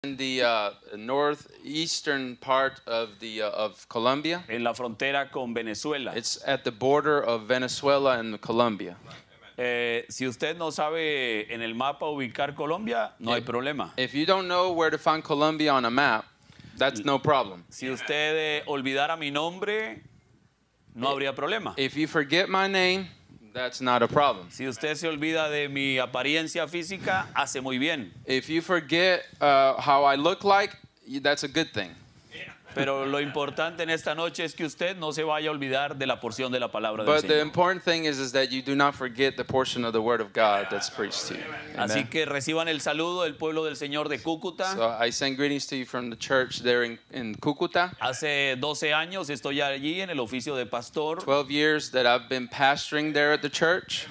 in the northeastern part of Colombia. en la frontera con Venezuela. It's at the border of Venezuela and Colombia. Si usted no sabe en el mapa ubicar Colombia, no hay problema. If you don't know where to find Colombia on a map, that's no problem. Si usted olvidara mi nombre, no habría problema. If you forget my name, that's not a problem. Si usted se olvida de mi apariencia física, hace muy bien. If you forget how I look like, that's a good thing. Pero lo importante en esta noche es que usted no se vaya a olvidar de la porción de la palabra del But the Señor. important thing is that you do not forget the portion of the Word of God that's preached to you. Así Amen. que reciban el saludo del pueblo del Señor de Cúcuta. So I send greetings to you from the church there in Cúcuta. Hace 12 años estoy allí en el oficio de pastor. 12 years that I've been pastoring there at the church.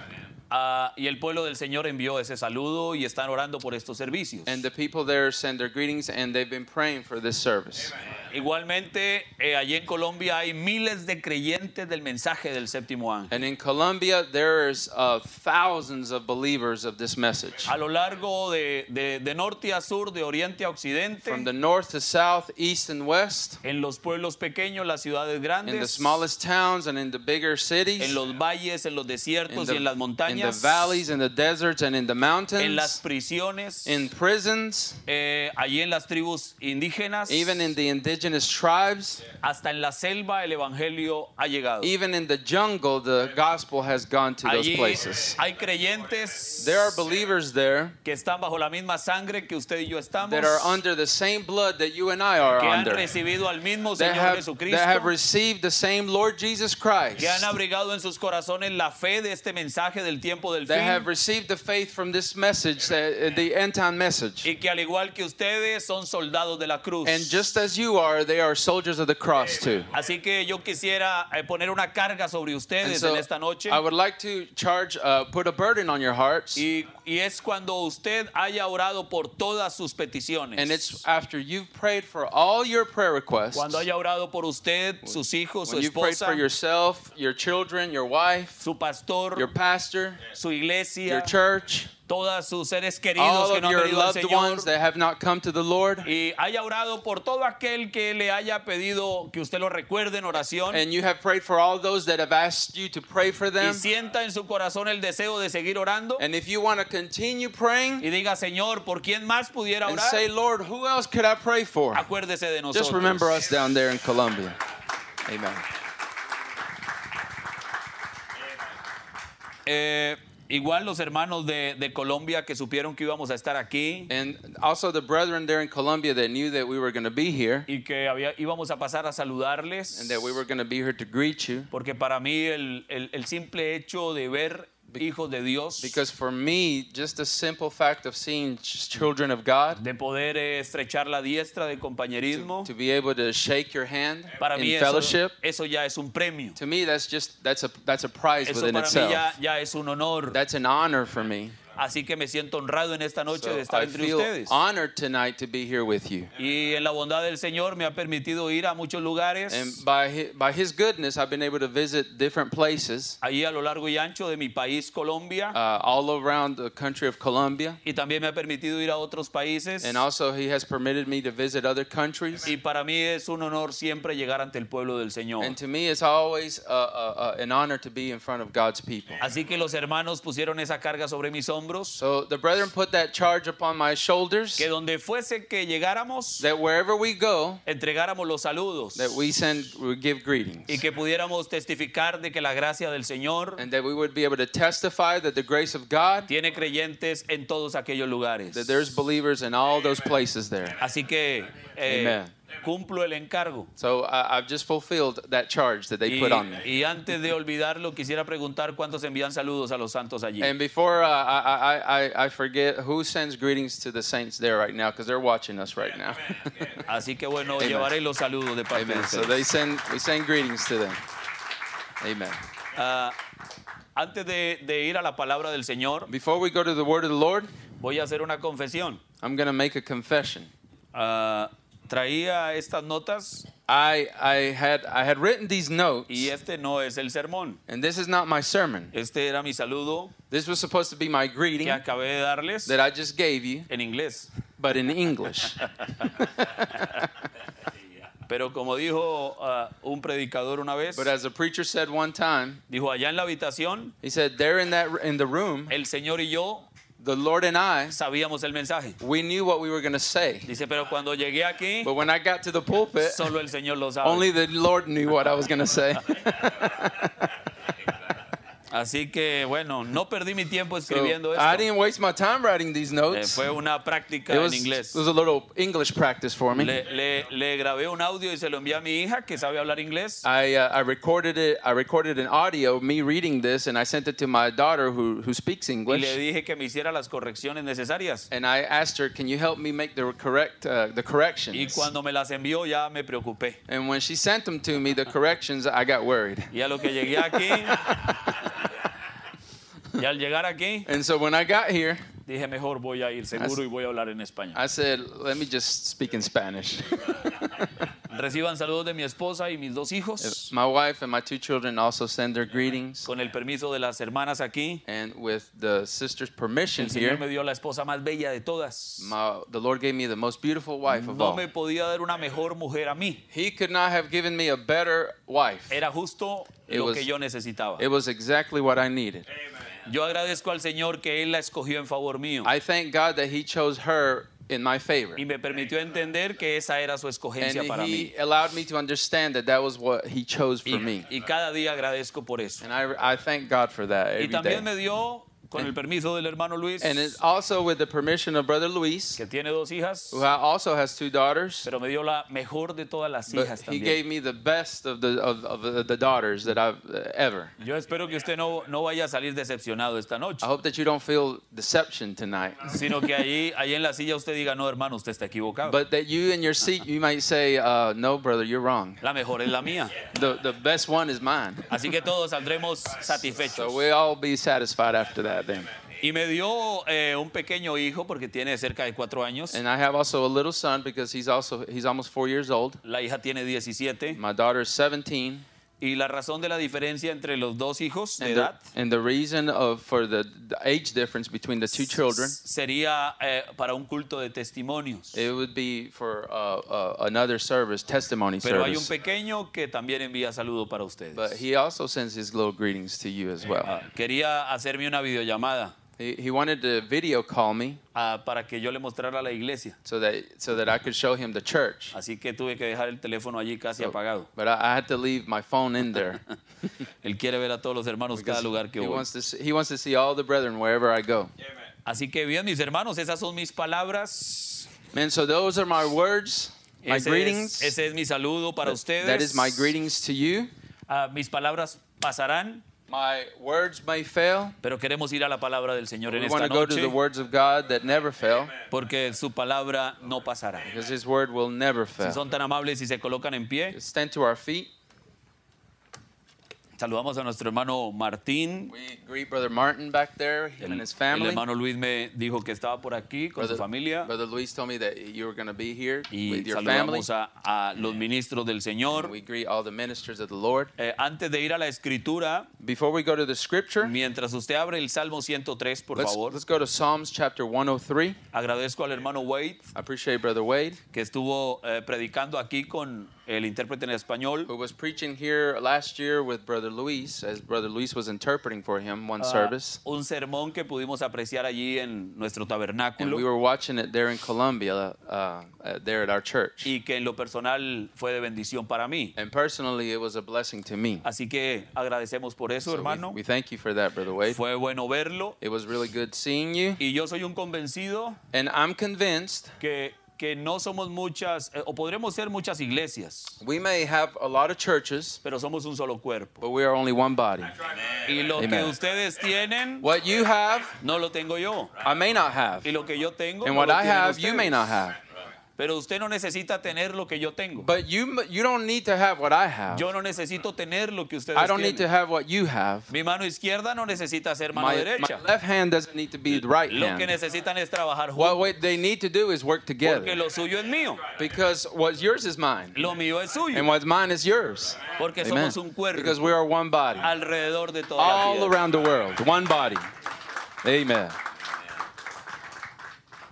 Y el pueblo del Señor envió ese saludo y están orando por estos servicios. And the people there send their greetings and they've been praying for this service. Igualmente, allí en Colombia hay miles de creyentes del mensaje del séptimo ángel. And in Colombia, there's thousands of believers of this message. A lo largo de norte a sur, de oriente a occidente, From the north to south, east and west, en los pueblos pequeños, las ciudades in the grandes, smallest towns and in the bigger cities, en los valles, en los desiertos y en las in the montañas, valleys, in the deserts, and in the en mountains, las prisiones, in prisons, allí en las tribus indígenas, even in the indigenous tribes, hasta en la selva el evangelio ha llegado. even in the jungle, the gospel has gone to those Allí places. hay creyentes There are believers there que están bajo la misma sangre que usted y yo estamos, that are under the same blood that you and I are que han under, recibido al mismo that Señor have Jesucristo, received the same Lord Jesus Christ, que han abrigado en sus corazones la fe de este mensaje del tiempo del that have fin, received the faith from this message, the end time message. y que al igual que ustedes son soldados de la cruz. And just as you are, they are soldiers of the cross too. Así que yo quisiera poner una carga sobre And ustedes so en esta noche, I would like to put a burden on your hearts. y es cuando usted haya orado por todas sus peticiones. And it's after you've prayed for all your prayer requests, Cuando haya orado por usted, sus hijos, su when you've prayed esposa, for yourself, your children, your wife, su pastor, your pastor, su your iglesia, church, todos sus seres queridos all que of no han your venido al loved Señor, ones that have not come to the Lord, y haya orado por todo aquel que le haya pedido que usted lo recuerde en oración, and you have prayed for all those that have asked you to pray for y them. sienta en su corazón el deseo de seguir orando, And if you want to continue praying y diga, Señor, ¿por quién más pudiera and orar? say, Lord, who else could I pray for? Acuérdese de nosotros. Just remember us down there in Colombia. Amen. Igual los hermanos de Colombia que supieron que íbamos a estar aquí And also the brethren there in Colombia that knew that we were going to be here y que íbamos a pasar a saludarles, and that we were going to be here to greet you. porque para mí el simple hecho de ver hijos de Dios, Because for me, just the simple fact of seeing children of God, de poder estrechar la diestra de compañerismo, to be able to shake your hand para mí in fellowship, eso ya es un premio. to me that's a prize Eso within para mí itself. ya es un honor. That's an honor for me. Así que me siento honrado en esta noche So de estar I entre feel ustedes. honored tonight to be here with you. Y en la bondad del Señor me ha permitido ir a muchos lugares, And by his goodness, I've been able to visit different places ahí a lo largo y ancho de mi país, Colombia, all around the country of Colombia. y también me ha permitido ir a otros países. And also he has permitted me to visit other countries. Y para mí es un honor siempre llegar ante el pueblo del Señor. And to me, it's always an honor to be in front of God's people. Así que los hermanos pusieron esa carga sobre mis hombros, So the brethren put that charge upon my shoulders, que donde fuese que llegáramos, that wherever we go, entregáramos los saludos, that we give greetings. y que pudiéramos testificar de que la gracia del Señor And that we would be able to testify that the grace of God, tiene creyentes en todos aquellos lugares. that there's believers in all those places there. Así que Amen. cumplo el encargo. So I've just fulfilled that charge that they put on me. Y antes de olvidarlo, quisiera preguntar cuántos envían saludos a los santos allí. And before I forget, who sends greetings to the saints there right now? Because they're watching us right now. Así que bueno, Amen. llevaré los saludos de parte de Amen. So ustedes. we send greetings to them. Amen. Antes de ir a la palabra del Señor, Before we go to the word of the Lord, voy a hacer una confesión. I'm going to make a confession. Traía estas notas I had written these notes, y este no es el sermón. and this is not my sermon. Este era mi saludo This was supposed to be my greeting que acabé de darles that I just gave you en inglés. but in English. Pero como dijo un predicador una vez, But as a preacher said one time, dijo, allá en la habitación, he said, there in the room, el Señor y yo the Lord and I, sabíamos el mensaje. we knew what we were going to say. Dice, pero cuando llegué aquí, But when I got to the pulpit, solo el Señor lo sabe. only the Lord knew what I was going to say. Así que, bueno, no perdí mi tiempo So escribiendo I esto. didn't waste my time writing these notes. Fue una práctica It en was inglés. a little English practice for me. Le grabé un audio y se lo envié a mi hija que sabe hablar inglés. I recorded it. I recorded an audio, me reading this, and I sent it to my daughter who speaks Y le English. dije que me hiciera las correcciones necesarias. And I asked her, "Can you help me make the Y corrections?" cuando me las envió ya me preocupé. And when she sent them to me, the corrections, I got worried. Y a lo que llegué aquí, y al llegar aquí, And so when I got here, dije mejor voy a ir seguro y voy a hablar en español. I said, "Let me just speak in Spanish." Reciban saludos de mi esposa y mis dos hijos. My wife and my 2 children also send their greetings. Con el permiso de las hermanas aquí, And with the sister's permission el Señor me here, dio la esposa más bella de todas. the Lord gave me the most beautiful wife of No all. me podía dar una mejor mujer a mí. He could not have given me a better wife. Era justo It lo was- que yo necesitaba. It was exactly what I needed. Yo agradezco al Señor que Él la escogió en favor mío I thank God that He chose her in my favor. y me permitió entender que esa era su escogencia And para mí. He allowed me to understand that that was what He chose for me. Y cada día agradezco por eso. And I thank God for that Y every también day. me dio, con el permiso del hermano Luis, And it's also with the permission of Brother Luis, que tiene dos hijas, who also has 2 daughters. pero me dio la mejor de todas las But hijas he también. gave me the best of the daughters that I've ever. Yo espero que usted no vaya a salir decepcionado esta noche, I hope that you don't feel deception tonight, sino que allí en la silla usted diga, no hermano, usted está equivocado. but that you in your seat you might say, "No, brother, you're wrong. La mejor es la mía. The best one is mine." Así que todos saldremos So satisfechos. we'll all be satisfied after that then. Y me dio un pequeño hijo porque tiene cerca de 4 años. And I have also a little son because he's almost 4 years old. La hija tiene 17. My daughter is 17. Y la razón de la diferencia entre los dos hijos de And edad the reason for the age difference between the 2 children, sería para un culto de testimonios. it would be for another service, testimony Pero hay un service. pequeño que también envía saludo para ustedes. But he also sends his little greetings to you as well. Quería hacerme una videollamada He wanted to video call me para que yo le mostrara la iglesia. so that I could show him the church. Así que tuve que dejar el teléfono allí casi apagado. But I had to leave my phone in there. Él quiere ver a todos los hermanos cada because lugar que he voy. wants to see all the brethren wherever I go. Así que bien, mis hermanos, esas son mis palabras. Man, so those are my words, my greetings. Ese es mi saludo para ustedes. That is my greetings to you. Mis palabras pasarán, My words may fail. pero queremos ir a la palabra del Señor en We want esta to go to noche, the words of God that never fail, porque su palabra no pasará. because His word will never Si fail. son tan amables y se colocan en pie, Stand to our feet. saludamos a nuestro hermano Martín. We greet Brother Martin back there, him and his El family. hermano Luis me dijo que estaba por aquí con su familia. Brother Luis told me that you were going to be here Y with your family. saludamos a los ministros del Señor. We greet all the ministers of the Lord. Antes de ir a la escritura, Before we go to the scripture, mientras usted abre el Salmo 103, por favor, let's go to Psalms chapter 103. agradezco al hermano Wade I appreciate Brother Wade, que estuvo predicando aquí con el intérprete en español. who was preaching here last year with Brother Luis, as Brother Luis was interpreting for him one service. Un sermón que pudimos apreciar allí en nuestro And tabernáculo we were watching it there in Colombia, there at our church. y que en lo personal fue de bendición para mí. And personally, it was a blessing to me. Así que agradecemos por eso, So hermano. we thank you for that, Brother Wade. Fue bueno verlo It was really good seeing you. y yo soy un convencido And I'm convinced que no somos muchas, o podremos ser muchas iglesias, we may have a lot of churches, pero somos un solo cuerpo. but we are only one body. Y lo Amen. que ustedes tienen, What you have, no lo tengo yo. I may not have. Y lo que yo tengo, And no what lo I tienen have, you may ustedes. not have. Pero usted no necesita tener lo que yo tengo. But you don't need to have what I have. Yo no necesito tener lo que ustedes I don't need to tienen. have what you have. Mi mano izquierda no necesita ser mano My derecha. left hand doesn't need to be the right Lo que hand. necesitan es trabajar What juntos. they need to do is work Porque together. lo suyo es mío. Because what's yours is mine. Lo mío es suyo. And what's mine is yours. Porque Amen. somos un cuerpo Because we are one body. alrededor de toda la All tierra. around the world. One body. Amen.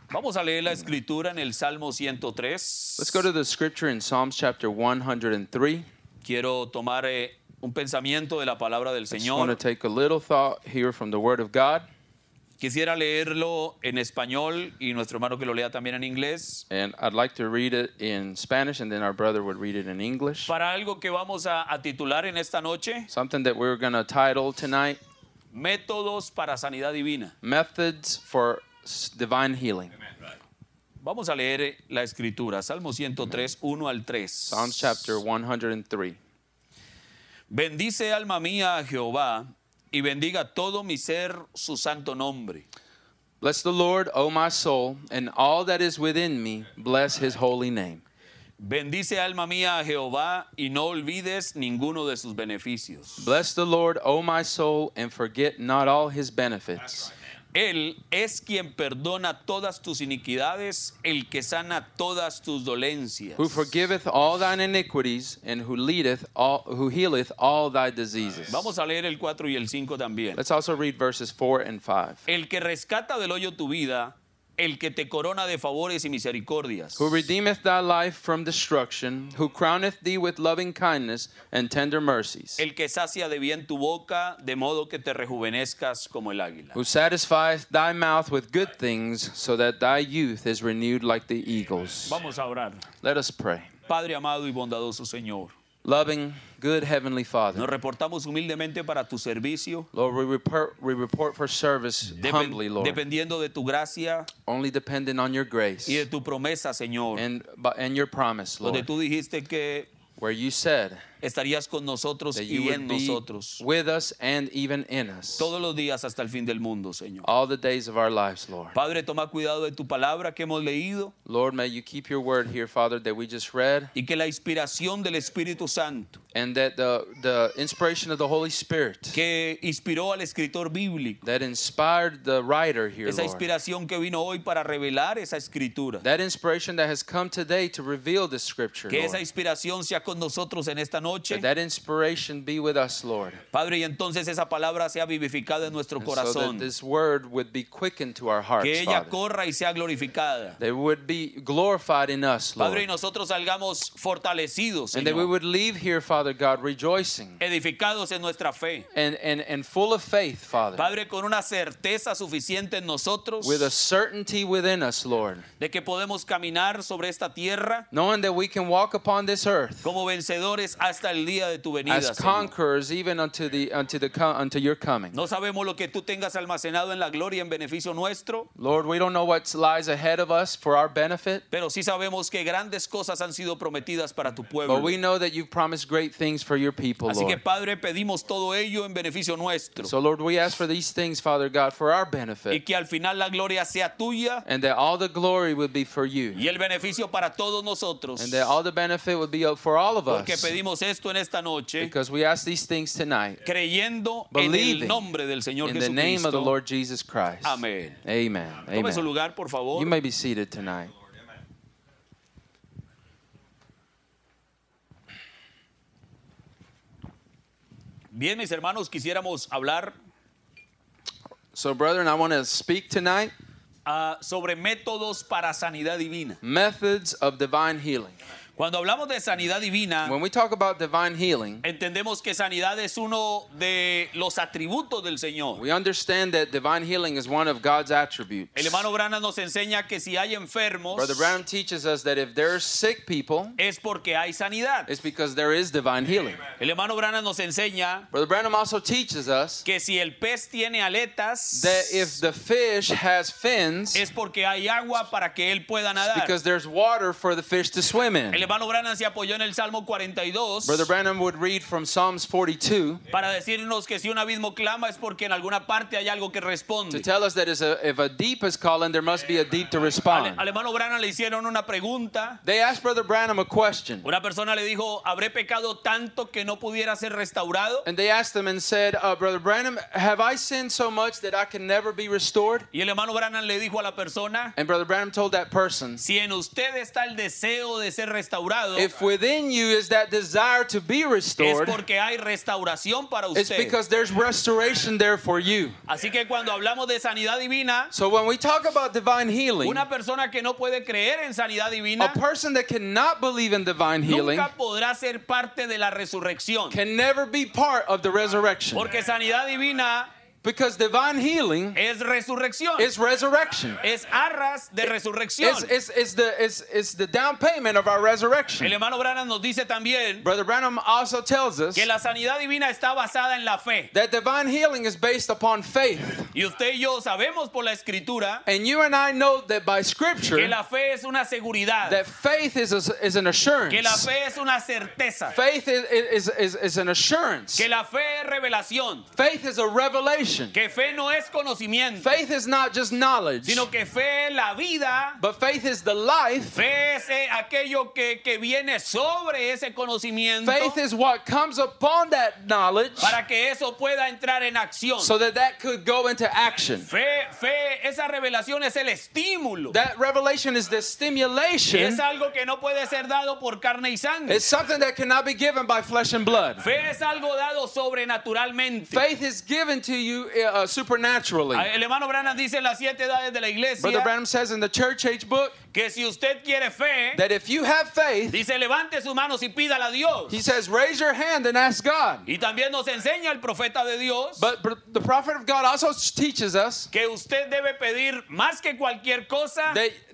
Vamos a leer la escritura en el Salmo 103. Let's go to the scripture in Psalms chapter 103. Quiero tomar un pensamiento de la palabra del I just want to Señor. take a little thought here from the Word of God. Quisiera leerlo en español y nuestro hermano que lo lea también en inglés. And I'd like to read it in Spanish, and then our brother would read it in English. Para algo que vamos a titular en esta noche, Something that we're going to title tonight, Métodos para Sanidad Divina. Methods for Divine Healing. Vamos a leer la escritura, Salmo 103, 1 al 3. Psalms chapter 103. Bendice alma mía a Jehová y bendiga todo mi ser su santo nombre. Bless the Lord, O my soul, and all that is within me, bless his holy name. Bendice alma mía a Jehová y no olvides ninguno de sus beneficios. Bless the Lord, O my soul, and forget not all his benefits. Él es quien perdona todas tus iniquidades, el que sana todas tus dolencias. Who forgiveth all thine iniquities, and who healeth all thy diseases. Vamos a leer el 4 y el 5 también. Let's also read verses 4 and 5. El que rescata del hoyo tu vida, el que te corona de favores y misericordias. Who redeemeth thy life from destruction, who crowneth thee with loving kindness and tender mercies. El que sacia de bien tu boca, de modo que te rejuvenezcas como el águila. Who satisfieth thy mouth with good things, so that thy youth is renewed like the eagles. Vamos a orar. Let us pray. Padre amado y bondadoso Señor, Loving, good Heavenly Father, nos reportamos humildemente para tu servicio, Lord, we report for service humbly, Lord, dependiendo de tu gracia only dependent on your grace y de tu promesa, Señor, and your promise, donde Lord, tú dijiste que where you said estarías con nosotros that you y en would be nosotros with us and even in us todos los días hasta el fin del mundo, Señor. all the days of our lives, Lord. Padre, toma cuidado de tu palabra que hemos leído Lord, may you keep your word here, Father, that we just read, y que la inspiración del Espíritu Santo and that the inspiration of the Holy Spirit que inspiró al escritor bíblico, that inspired the writer here, esa Lord, inspiración que vino hoy para revelar esa escritura, that inspiration that has come today to reveal the scripture, que Lord, esa inspiración sea con nosotros en esta noche, that inspiration be with us, Lord, Padre, y entonces esa palabra sea vivificada en nuestro and so that corazón, this word would be quickened to our hearts, que ella Father. corra y sea glorificada. They would be glorified in us, Padre, y Lord, nosotros salgamos fortalecidos, and that we Señor, would leave here, Father God, rejoicing edificados en nuestra fe. and full of faith, Father, Padre, con una certeza suficiente en nosotros with a certainty within us, Lord, de que podemos caminar sobre esta tierra knowing that we can walk upon this earth como vencedores hasta el día de tu venida, as Señor. conquerors, even unto your coming. No sabemos lo que tú tengas almacenado en la gloria en beneficio nuestro, Lord, we don't know what lies ahead of us for our benefit, pero sí sabemos que grandes cosas han sido prometidas para tu but pueblo. we know that you've promised great things for your people, Así que, Lord. Padre, pedimos todo ello en beneficio nuestro, So, Lord, we ask for these things, Father God, for our y benefit, que al final la gloria sea tuya and that all the glory would be for you, y el beneficio para todos nosotros, and that all the benefit would be for all of porque us, pedimos esto en esta noche, because we ask these things tonight creyendo en el believing nombre del Señor in the name of the Jesucristo. Lord Jesus Christ. Amén. Amen. Tome su Amen. lugar, por favor. You may be seated tonight. Bien, mis hermanos, quisiéramos hablar So, brethren, I want to speak tonight sobre métodos para sanidad divina. methods of divine healing. Cuando hablamos de sanidad divina, When we talk about divine healing, entendemos que sanidad es uno de los atributos del Señor. we understand that divine healing is one of God's attributes. El hermano Branham nos enseña que si hay enfermos, Brother Branham teaches us that if there's sick people, es porque hay sanidad. it's because there is divine healing. El hermano Branham nos enseña Brother Branham also teaches us que si el pez tiene aletas, that if the fish has fins, es porque hay agua para que él pueda nadar. because there's water for the fish to swim El in. hermano Branham se apoyó en el Salmo 42 Brother Branham would read from Psalms 42 para decirnos que si un abismo clama es porque en alguna parte hay algo que to responde. tell us that if a deep is calling, there must be a deep to respond. Al hermano Branham le hicieron una pregunta. They asked Brother Branham a question, Una persona le dijo, ¿habré pecado tanto que no pudiera ser restaurado? and they asked him and said, Brother Branham, have I sinned so much that I can never be restored? Y el hermano Branham le dijo a la persona, And Brother Branham told that person, si en usted está el deseo de ser restaurado, restaurado, if within you is that desire to be es restored, porque hay restauración para it's usted. because there's restoration there for you. Así que cuando hablamos de sanidad divina, So when we talk about divine healing, una persona que no puede creer en sanidad a divina person that cannot believe in divine healing nunca podrá ser parte de la resurrección. can never be part of the resurrection. Porque sanidad divina Because divine healing es resurrección. is resurrection. Es arras de resurrección. It's the down payment of our El resurrection. hermano Branham nos dice también Brother Branham also tells us que la sanidad divina está basada en la fe. that divine healing is based upon faith. Y usted y yo sabemos por la escritura And you and I know that by scripture que la fe es una seguridad, that faith is an assurance. que la fe es una certeza, Faith is an assurance. que la fe es revelación, Faith is a revelation. que fe no es conocimiento, Faith is not just knowledge, sino que fe es la vida, but faith is the life. fe es aquello que viene sobre ese conocimiento Faith is what comes upon that knowledge para que eso pueda entrar en acción. so that could go into action. Fe, esa revelación es el estímulo. That revelation is the stimulation. Es algo que no puede ser dado por carne y sangre. It's something that cannot be given by flesh and blood. Fe es algo dado sobrenaturalmente. Faith is given to you supernaturally. El hermano Branham dice en las 7 edades de la iglesia Brother Branham says in the Church Age book que si usted quiere fe, that if you have faith, dice levante sus manos y pídala a Dios. he says raise your hand and ask God. Y también nos enseña el profeta de Dios But the prophet of God also teaches us que usted debe pedir más que cualquier cosa,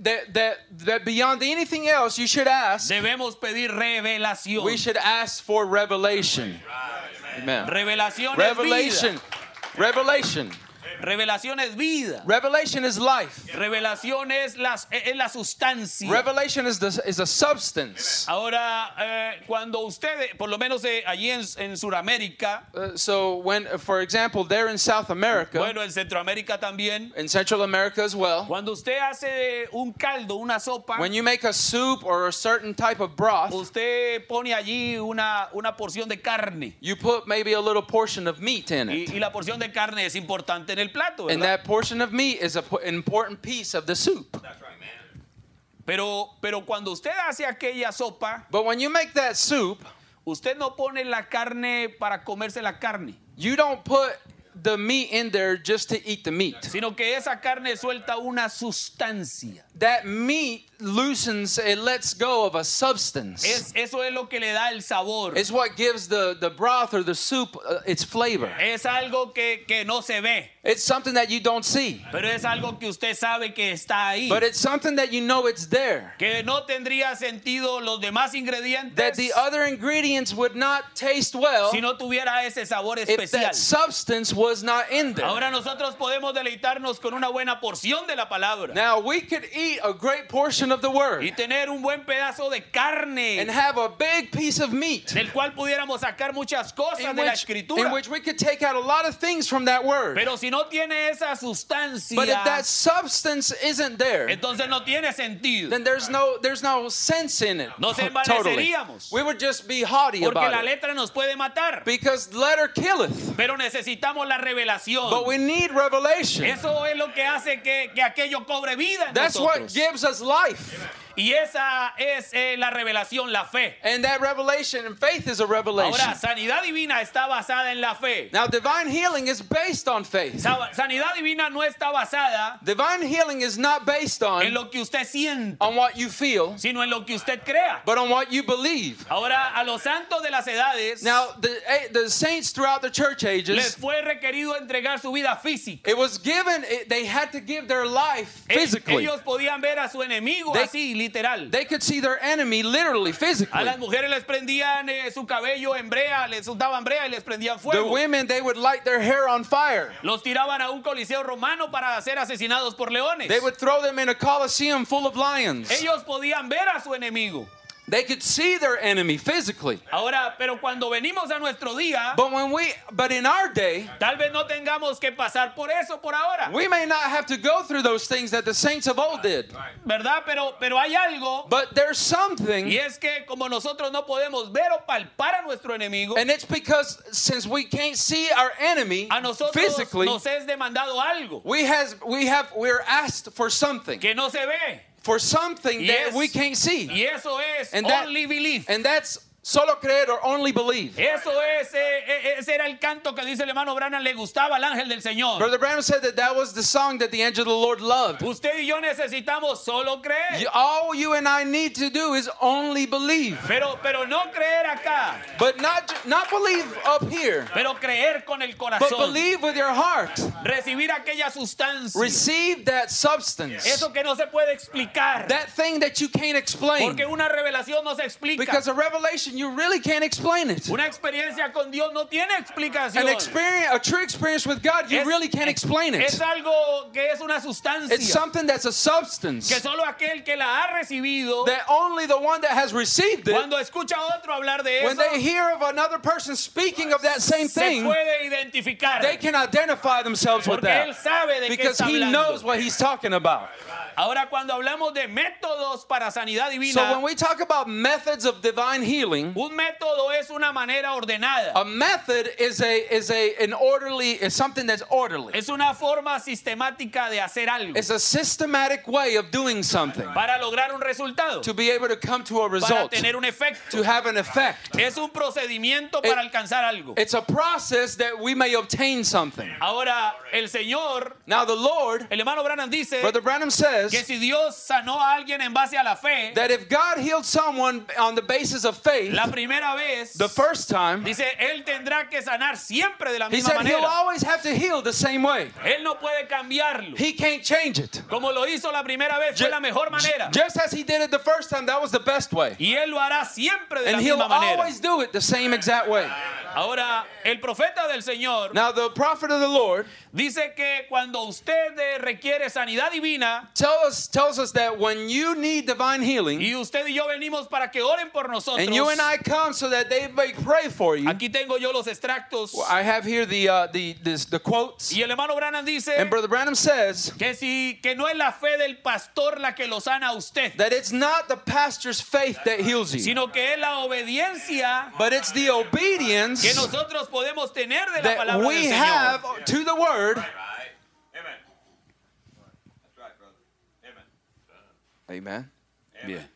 that beyond anything else you should ask, debemos pedir revelación. we should ask for revelation. Amen. Revelación es Revelation. vida. Revelation. Revelación es vida. Revelation is life. Revelación es la sustancia. Revelation is a substance. Ahora, cuando usted, por lo menos allí en Sudamérica, So when, for example, there in South America, bueno, en Centroamérica también, in Central America as well, cuando usted hace un caldo, una sopa, when you make a soup or a certain type of broth, usted pone allí una porción de carne. you put maybe a little portion of meat in it. Y la porción de carne es importante en el plato, And ¿verdad? that portion of meat is an important piece of the soup. Pero cuando usted hace aquella sopa, But when you make that soup, usted no pone la carne para comerse la carne, you don't put the meat in there just to eat the meat. sino que esa carne suelta una sustancia. That meat loosens, it lets go of a substance. Eso es lo que le da el sabor. It's what gives the broth or the soup its flavor. Es algo que no se ve, It's something that you don't see, pero es algo que usted sabe que está ahí. but it's something that you know it's there. Que no tendría sentido los demás That ingredientes the other ingredients would not taste well si no tuviera ese sabor if especial. that substance was not in there. Ahora nosotros podemos deleitarnos con una buena porción de la palabra Now we could eat a great portion of the word y tener un buen pedazo de carne and have a big piece of meat del cual pudiéramos sacar muchas cosas in de la which escritura. we could take out a lot of things from that word. Pero si no tiene esa sustancia, But if that substance isn't there, entonces no tiene sentido. then there's no sense in it. Nos Totally. envaneceríamos. We would just be haughty Porque la about it. letra nos puede matar. Because letter killeth, Pero necesitamos la revelación. but we need revelation. Eso es lo que hace que aquello cobre vida en That's what nosotros. gives us life. Y esa es la revelación, la fe. And that revelation and faith is a revelation. Ahora, sanidad divina está basada en la fe. Now, divine healing is based on faith. Sanidad divina no está basada Divine healing is not based en on lo que usted siente, what you feel, sino en lo que usted crea. but on what you believe. Ahora, a los santos de las edades Now, the saints throughout the church les ages, fue requerido entregar su vida física. it was given, they had to give their life physically. Ellos podían ver a su enemigo They- así, literal. They could see their enemy literally, A physically. las mujeres les prendían su cabello en brea, les untaban brea y les prendían The fuego. women, they would light their hair on fire. Los tiraban a un coliseo romano para ser asesinados por leones. They would throw them in a coliseum full of lions. Ellos podían ver a su enemigo. They could see their enemy physically. Ahora, pero cuando venimos a nuestro día, But in our day, tal vez no tengamos que pasar por eso por ahora, we may not have to go through those things that the saints of old did. ¿verdad? Pero hay algo, But there's something, y es que como nosotros no podemos ver o palpar a nuestro enemigo, and it's because since we can't see our enemy a nosotros physically, nos es demandado algo we're asked for something que no se ve. for something Y that es- we can't see. Y eso es And that- only belief. And that's solo creer or only believe. Eso es, ese era el canto que dice el hermano Branham, le gustaba al ángel del Señor. Brother Branham said that that was the song that the angel of the Lord loved. Usted y yo necesitamos solo creer. All you and I need to do is only believe. Pero no creer acá, But not believe up here, pero creer con el but corazón. believe with your heart. Recibir aquella sustancia. Receive that substance. Eso que no se puede explicar. That thing that you can't explain. Porque una revelación no se explica. Because a revelation, you really can't explain it. Una experiencia con Dios no tiene explicación. An experience, a true experience with God, you really can't explain it. Es algo que es una sustancia. It's something that's a substance Que solo aquel que la ha recibido, that only the one that has received it, cuando escucha a otro hablar de when eso, they hear of another person speaking of that same se thing, puede identificar. they can identify themselves with Porque él that. sabe de qué Because está he hablando. knows what he's talking about. Ahora, cuando hablamos de métodos para sanidad divina, So when we talk about methods of divine healing, un método es una manera ordenada. a method is something that's orderly. Es una forma sistemática de hacer algo It's a systematic way of doing something para lograr un resultado, to be able to come to a para result, tener un efecto. to have an effect. Es un procedimiento para alcanzar algo. It's a process that we may obtain something. Ahora, el Señor, Now the Lord, el hermano Branham dice Brother Branham says que si Dios sanó a alguien en base a la fe, that if God healed someone on the basis of faith, la primera vez, the first time, dice, Él tendrá que sanar siempre de la he misma said he'll manera. always have to heal the same way. Él no puede cambiarlo. He can't change it. Como lo hizo la primera vez, fue la mejor manera. Just as he did it the first time, that was the best way. Y Él lo hará siempre de la And he'll misma manera. always do it the same exact way. Ahora, el profeta del Señor Now the prophet of the Lord dice que cuando usted requiere sanidad divina, tells us that when you need divine healing, y usted y yo venimos para que oren por nosotros, and you and I come so that they may pray for you. aquí tengo yo los extractos, I have here the quotes, y el hermano Branham dice and Brother Branham says que no es la fe del pastor la que lo sana a usted, that it's not the pastor's faith that heals you, sino que es la obediencia but it's the obedience que nosotros podemos tener de la that palabra we del Señor. have to the word. Amen. That's right, brother. Amen. Amen. Bien.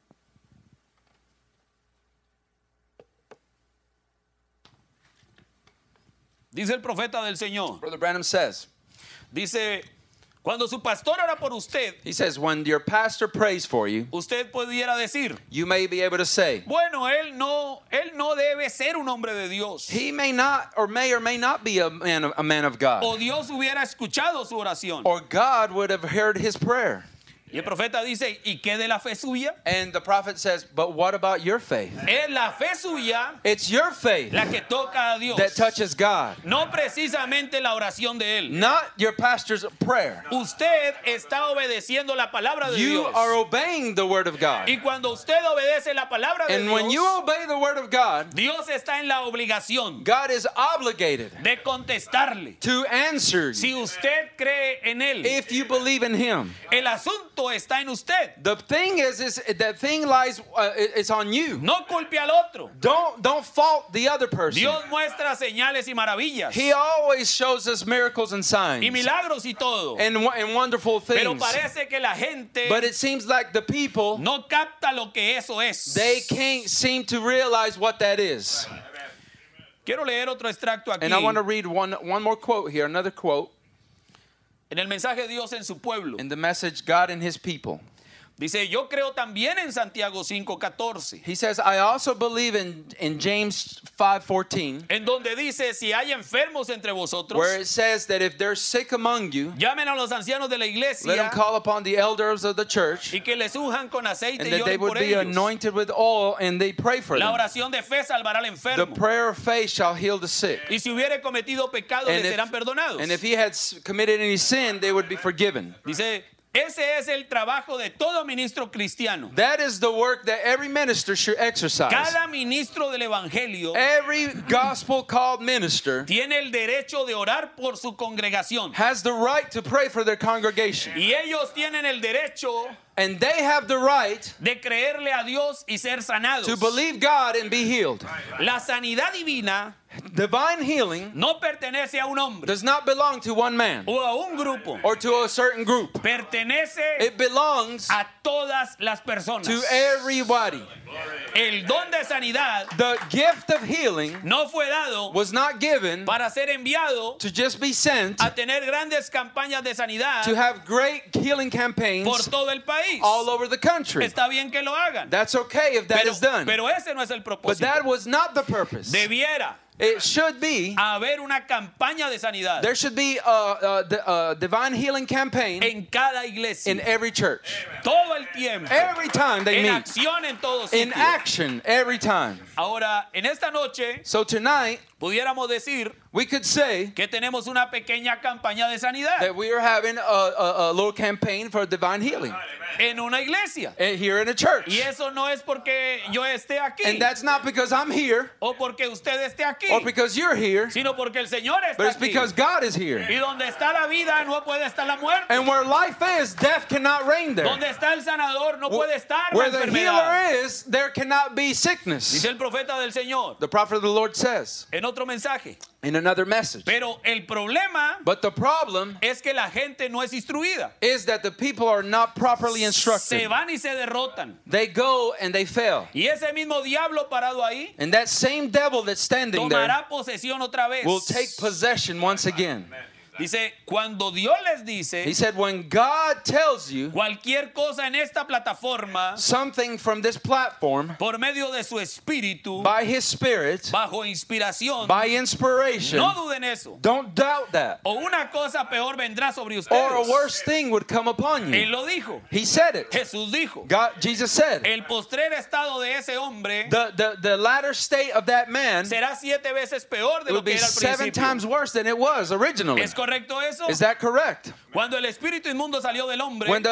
Dice el profeta del Señor, Brother Branham says, dice, cuando su pastor ora por usted, he says, when your pastor prays for you, usted pudiera decir, you may be able to say, bueno, él no debe ser un hombre de Dios. he may not or may not be a man of God, O Dios hubiera escuchado su oración. or God would have heard his prayer. Y el profeta dice, ¿y qué de la fe suya? And the prophet says, but what about your faith? Es la fe suya It's your faith la que toca a Dios. that touches God, No precisamente la oración de él. not your pastor's prayer. Usted está obedeciendo la palabra de You Dios. are obeying the word of God. Y cuando usted obedece la palabra de And when you Dios, obey the word of God, Dios está en la obligación God is obligated de contestarle. to answer Si you usted cree en él, if you believe in him. el asunto está en usted. The thing is that thing lies, it's on you. No culpe al otro. Don't fault the other person. Dios muestra señales y maravillas He always shows us miracles and signs y milagros y todo. and wonderful Pero things. parece que la gente But it seems like the people, no capta lo que eso es. they can't seem to realize what that is. Quiero leer otro extracto aquí And I want to read one more quote here, another quote en el mensaje de Dios en su pueblo. in the message God and his people. Dice, yo creo también en Santiago 5:14, He says, I also believe in James 5:14, en donde dice, si hay enfermos entre vosotros, where it says that if they're sick among you, llamen a los ancianos de la let them iglesia call upon the elders of the church, y que les unjan con aceite and y that they oren would por be ellos. anointed with oil, and they pray for La them. oración de fe salvará al The enfermo. prayer of faith shall heal the sick. Y si hubiere cometido pecado, le And serán perdonados. if he had committed any sin, they would be forgiven. Dice, ese es el trabajo de todo ministro cristiano. That is the work that every minister should exercise. Cada ministro del evangelio Every gospel called minister tiene el derecho de orar por su congregación. has the right to pray for their congregation. Y ellos tienen el derecho And they have the right de creerle a Dios y ser sanados. to believe God and be healed. La sanidad divina divine healing no pertenece a un hombre does not belong to one man o a un grupo. or to a certain group. Pertenece It belongs a todas las personas. to everybody. El don de sanidad The gift of healing no fue dado was not given para ser enviado to just be sent a tener grandes campañas de sanidad to have great healing por campaigns todo el país. all over the country. Está bien que lo hagan. That's okay if that is done. Pero ese no es el But propósito. that was not the purpose. Debiera It should be, haber una campaña de sanidad there should be a divine healing campaign en cada iglesia. in every church. Todo el tiempo. Every time they En meet. acción en todos In sitios. action every time. Ahora, en esta noche So tonight, pudiéramos decir we could say que tenemos una pequeña campaña de sanidad that we are having a little campaign for divine healing en una iglesia. here in a church. Y eso no es porque yo esté aquí And that's not because I'm here o porque usted esté aquí, or because you're here, sino porque el Señor está but it's aquí. because God is here. Y donde está la vida no puede estar la muerte. And where life is, death cannot reign there. Donde está el sanador no puede estar la Where the enfermedad. healer is, there cannot be sickness. Dice el profeta del Señor The prophet of the Lord says en otro mensaje. in another message. Pero el problema But the problem es que la gente no es instruida. is that the people are not properly Se instructed. van y se derrotan. They go and they fail. Y ese mismo diablo parado ahí And that same devil that's standing there tomará posesión otra vez. will take possession once again. Dice, cuando Dios les He dice said, when God tells you cualquier cosa en esta plataforma something from this platform por medio de su espíritu, by His Spirit, bajo inspiración, by inspiration, no duden eso. don't doubt that. O una cosa peor vendrá sobre Or a ustedes. worse thing would come upon Él you. lo dijo. He said it. Jesús dijo. Jesus said, El postrer estado de ese hombre the latter state of that man será 7 veces peor de will lo que be era al 7 principio. times worse than it was originally. ¿Es correcto eso? Is that correct? Cuando el espíritu inmundo salió del hombre, When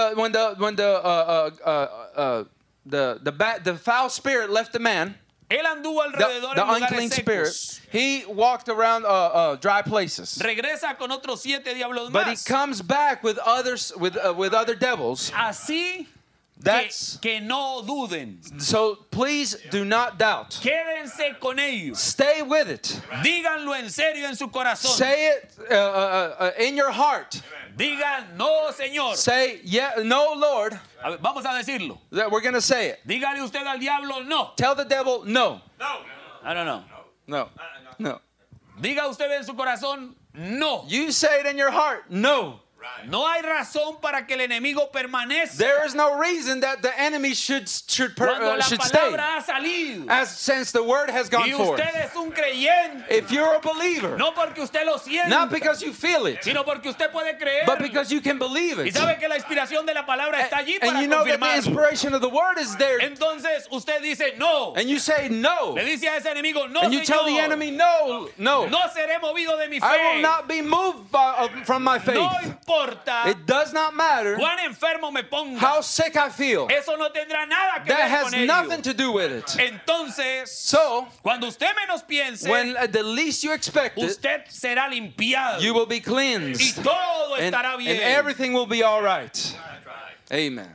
the foul spirit left the man, él anduvo alrededor the en lugares unclean spirit, secos. he walked around dry places. Regresa con otros 7 diablos But he más. comes back with others with other devils. Así That's que no duden. so. Please do not doubt. Quédense con ellos. Stay with it. Díganlo en serio en su corazón. Say it in your heart. Digan, no, Señor. Say, yeah, no, Lord. A ver, vamos a decirlo. That we're gonna say it. Dígale usted al diablo, no. Tell the devil, no, No. no. Diga usted en su corazón, no. You say it in your heart, no. No hay razón para que el enemigo permanezca. There is no reason that the enemy should Cuando la stay. palabra ha salido. As since the word has gone Y forth. usted es un creyente. If you're a believer, No porque usted lo sienta, not because you feel it, sino porque usted puede creer. but because you can believe Y it. sabe que la inspiración de la palabra está allí And para you know that the confirmarlo. inspiration of the word is there. Entonces usted dice no. And you say no. Le dice a ese enemigo, no, And you tell the Señor. enemy, no. No seré movido de mi fe. I will not be moved from my faith. No importa It does not matter cuán enfermo me ponga. how sick I feel. Eso no tendrá nada que That ver has con ello. nothing to do with it. Entonces, So, cuando usted menos piense, when at the least you expect it, usted será limpiado. you will be Y cleansed. todo And estará bien. everything will be all right. Amen.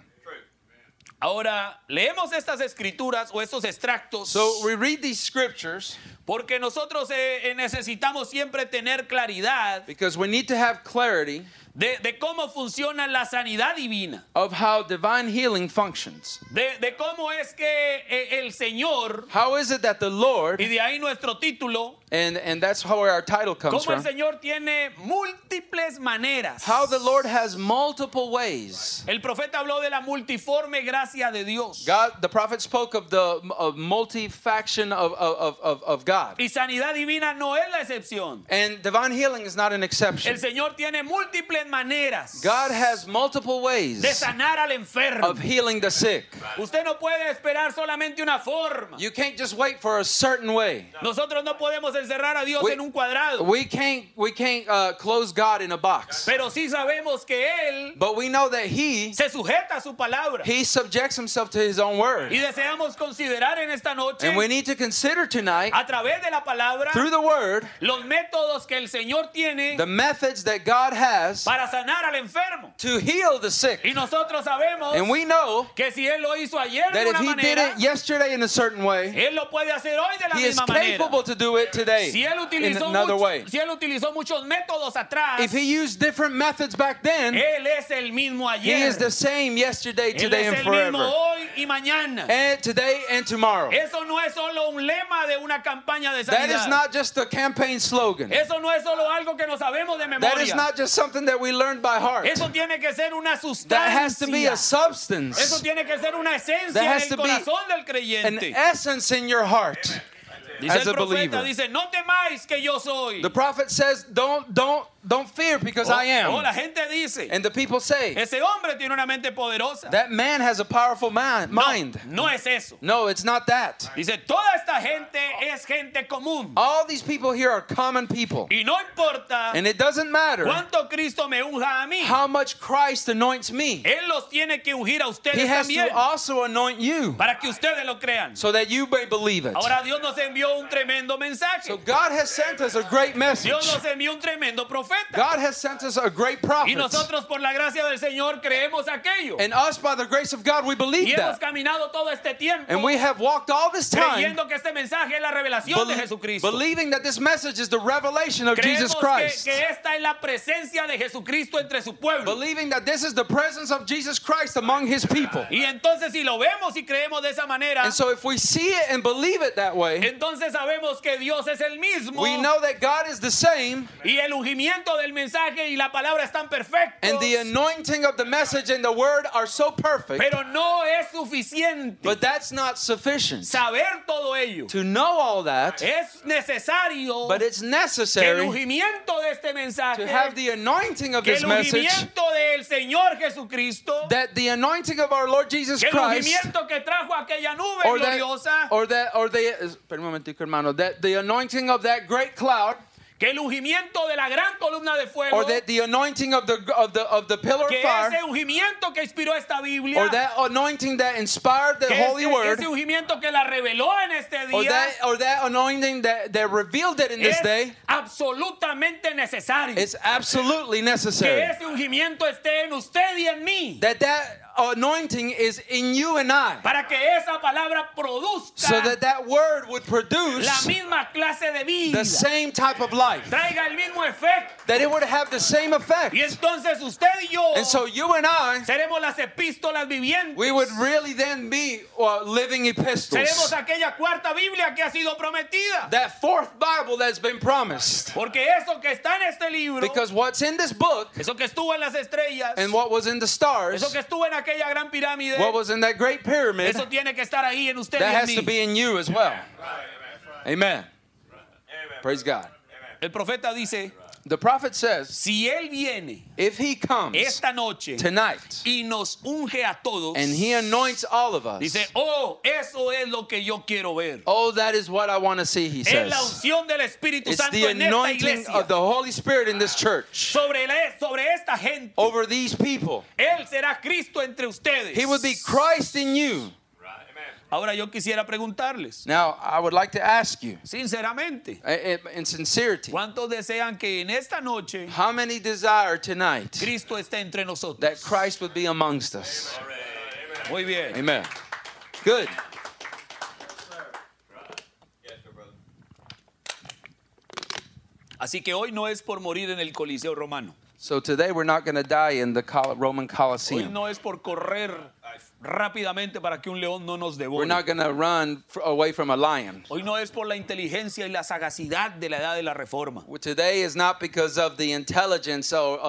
Ahora, leemos estas escrituras o estos extractos So we read these scriptures porque nosotros necesitamos siempre tener claridad because we need to have clarity de cómo funciona la sanidad divina. of how divine healing functions. De cómo es que el Señor, How is it that the Lord, y de ahí nuestro título, and that's how our title comes cómo el from, Señor tiene múltiples maneras. how the Lord has multiple ways. El profeta habló de la multiforme gracia de Dios. God, the prophet spoke of the multifaction of God. Y sanidad divina no es la excepción. And divine healing is not an exception. El Señor tiene múltiples maneras God has multiple ways de sanar al enfermo. of healing the sick. Usted no puede esperar solamente una forma. You can't just wait for a certain way. Nosotros no podemos encerrar a Dios We- en un cuadrado. We can't close God in a box. Pero sí sabemos que Él But we know that He se sujeta a su palabra. subjects Himself to His own word. Y deseamos considerar en esta noche, And we need to consider tonight, a través de la palabra, through the word, los métodos que el Señor tiene the methods that God has para sanar al enfermo. to heal the sick. Y nosotros sabemos And we know que si Él lo hizo ayer that de if una he did manera, it yesterday in a certain way, Él lo puede hacer hoy de la he is misma manera. capable to do it today Si Él in another way. si Él utilizó muchos métodos atrás, If he used different methods back then, Él es el mismo he ayer. is the same yesterday, Él today, es and el mismo forever. hoy y mañana. And today and tomorrow. Eso no es solo un lema de una campaña de That is sanidad. not just a campaign slogan. Eso no es solo algo que no sabemos de That is memoria. not just something that we learned by heart. Eso tiene que ser una That has to be a sustancia. Eso substance, tiene que ser una esencia That en has el to be corazón del an creyente. essence in your heart. Dice as el a profeta, believer. dice, no temáis que yo soy. The prophet says, don't fear because I Oh, la am. gente dice, And the people say, ese hombre tiene una mente poderosa. that man has a powerful mind. No es eso. No, it's not that. Dice, toda esta gente es gente común. All these people here are common people. Y no importa And it doesn't matter cuánto Cristo me unja a mí. how much Christ anoints me. Él los tiene que ungir a He ustedes has también. to also anoint you Para que ustedes lo crean. so that you may believe it. Ahora Dios nos envió un tremendo mensaje. So God has sent us a great message. Dios nos envió un tremendo profeta. God has sent us a great Y prophet. nosotros por la gracia del Señor creemos aquello. And us, by the grace of God, we Y believe hemos that. caminado todo este tiempo And we have walked all this time creyendo que este mensaje es la revelación de Jesucristo. believing that this message is the revelation of Creemos Jesus Christ. que esta es la presencia de Jesucristo entre su pueblo. Believing that this is the presence of Jesus Christ among his people. Y entonces si lo vemos y creemos de esa manera, And so if we see it and believe it that way, entonces sabemos que Dios es el mismo. we know that God is the same, Y el ungimiento del mensaje y la palabra están perfectos. and the anointing of the message and the word are so perfect, Pero no es suficiente but that's not sufficient. saber todo ello. To know all that, Es necesario but it's que el necessary ungimiento de este mensaje, to have the anointing of que this el message, ungimiento del Señor Jesucristo, that the anointing of our Lord Jesus que el Christ, ungimiento que trajo aquella nube or gloriosa, espera un momentico, hermano, that the anointing of that great cloud, que el ungimiento de la gran columna de fuego, or that the anointing of the pillar of que fire, ese ungimiento que inspiró esta Biblia, or that anointing that inspired the que holy word, ese ungimiento que la reveló en este or día, that anointing that revealed it in this es day, absolutamente necesario. it's absolutely Que necessary. ese ungimiento esté en usted y en mí, That anointing is in you and I, para que esa palabra produzca so that word would la produce misma clase de vida, the same type of life, traiga el mismo efecto. that it would have the same effect. Y entonces usted y yo And so you and I, seremos las epístolas vivientes. we would really then be living Seremos epistles. aquella cuarta Biblia que ha sido prometida. That fourth Bible that's been promised. Porque eso que está en este libro, Because what's in this book eso que estuvo en las estrellas, and what was in the stars, eso que estuvo en aquella gran pirámide, what was in that great pyramid, eso tiene que estar ahí en usted that y en has to mí. be in you as well. Amen. Praise God. El profeta dice, The prophet says, si él viene if he comes esta noche tonight y nos unge a todos, and he anoints all of us, dice, oh, eso es lo que yo quiero ver. oh, that is what I want to see, he Es la says. unción del Espíritu It's Santo the en esta anointing iglesia of the Holy Spirit in this church sobre esta gente. over these people. Él será Cristo entre ustedes. He would be Christ in you. Ahora yo quisiera preguntarles, Now, I would like to ask you, sinceramente, in sincerity, ¿cuántos desean que en esta noche how many desire tonight Cristo esté entre nosotros? that Christ would be amongst us? Muy bien. Amen. Good. Yes, sir, brother. Así que hoy no es por morir en el Coliseo Romano. So today we're not going to die in the Roman Hoy Colosseum. no es por correr rápidamente para que un león no nos We're devore. not going to run away from a lion. Hoy no es por la inteligencia y la sagacidad de la edad de la reforma. Today is not because of the intelligence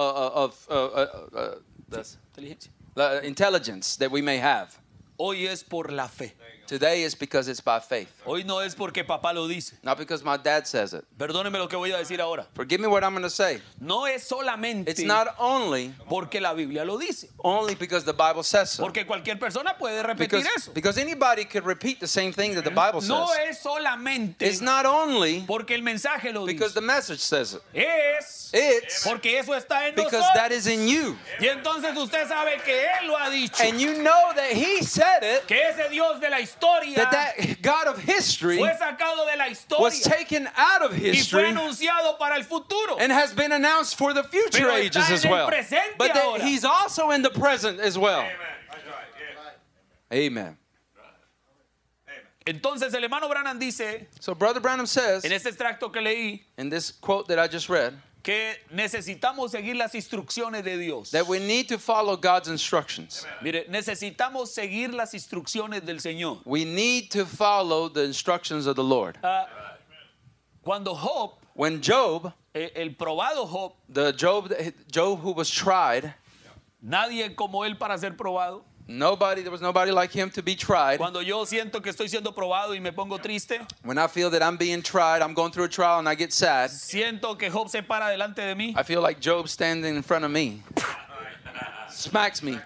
the intelligence that we may have. Hoy es por la fe. Today is because it's by faith. Hoy no es porque papá lo dice. Not because my dad says it. Perdóneme lo que voy a decir ahora. Forgive me what I'm going to say. No es solamente It's not only porque la Biblia lo dice. because the Bible says so. Porque cualquier persona puede repetir eso. Because anybody could repeat the same thing that the Bible No says. es solamente It's not only porque el mensaje lo because dice. the message says it. Es It's porque eso está en because nosotros. that is in you. Y entonces usted sabe que Él lo ha dicho. And you know that he said it, Que ese Dios de la historia historia that God of history fue sacado de la was historia taken out of y fue history anunciado para el futuro. and has been announced for the future Pero ages está as en el well. presente But that ahora. he's also in the present as well. Amen. That's right. Yeah. Amen. Entonces el hermano Branham dice, So Brother Branham says, en este extracto que leí, in this quote that I just read, que necesitamos seguir las instrucciones de Dios. that we need to follow God's instructions. Mire, necesitamos seguir las instrucciones del Señor. We need to follow the instructions of the Lord. Cuando Job, When Job, el probado Job, the Job who was tried, nadie como él para ser probado. there was nobody like him to be tried. Cuando yo siento que estoy siendo probado y me pongo triste, When I feel that I'm being tried, I'm going through a trial and I get sad, siento que Job se para delante de mí. I feel like Job standing in front of me, smacks me.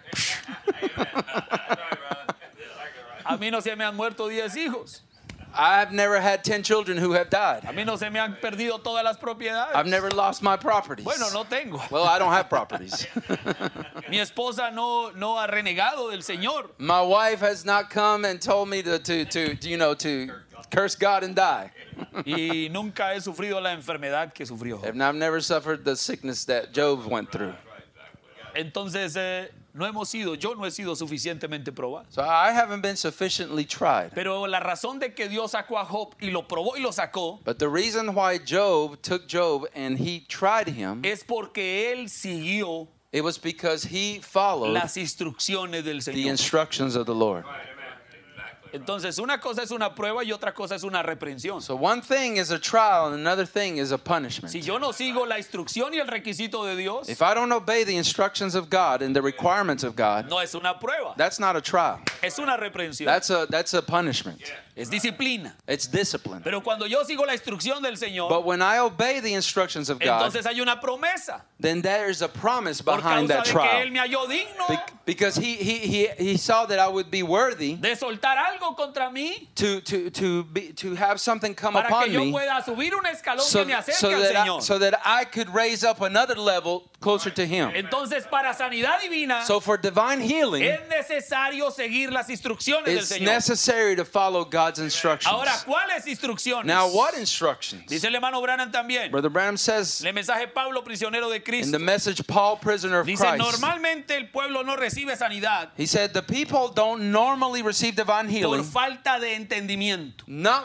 A mí no se me han muerto 10 hijos. I've never had 10 children who have died. A mí no se me han perdido todas las propiedades. I've never lost my properties. Bueno, no tengo. Well, I don't have properties. Mi esposa no ha renegado del Señor. My wife has not come and told me to curse God and die. Y nunca he sufrido la enfermedad que sufrió Job. And I've never suffered the sickness that Job went through. Entonces, yo no he sido suficientemente probado. So I haven't been sufficiently tried. Pero la razón de que Dios sacó a Job y lo probó y lo sacó But the reason why Job took Job and he tried him, es porque él siguió it was because he followed las instrucciones del the Señor. instructions of the Lord. Entonces, una cosa es una prueba y otra cosa es una reprensión. So one thing is a trial and another thing is a punishment. Si yo no sigo la instrucción y el requisito de Dios, If I don't obey the instructions of God and the requirements of God, no es una prueba, that's not a trial. es una reprensión, That's a punishment. es disciplina. It's discipline. Pero cuando yo sigo la instrucción del Señor, But when I obey the instructions of God, entonces hay una promesa. then there's a promise Por behind causa that de que Él trial. me halló digno Because he saw that I would be worthy de soltar algo contra mí to have something come para que upon yo me pueda subir un escalón que me acerque al Señor. so that I could raise up another level closer to Him. Entonces, para sanidad divina, So for divine healing, es necesario seguir las instrucciones del it's Señor. necessary to follow God's instructions. Ahora, ¿cuáles instrucciones? Now, what instructions? Dice el hermano Branham también. Brother Branham says El mensaje Pablo, prisionero de in Cristo. the message, Paul, prisoner of Dice, Christ, normalmente el pueblo no recibe sanidad he said the people don't normally receive divine por healing. falta de entendimiento. No,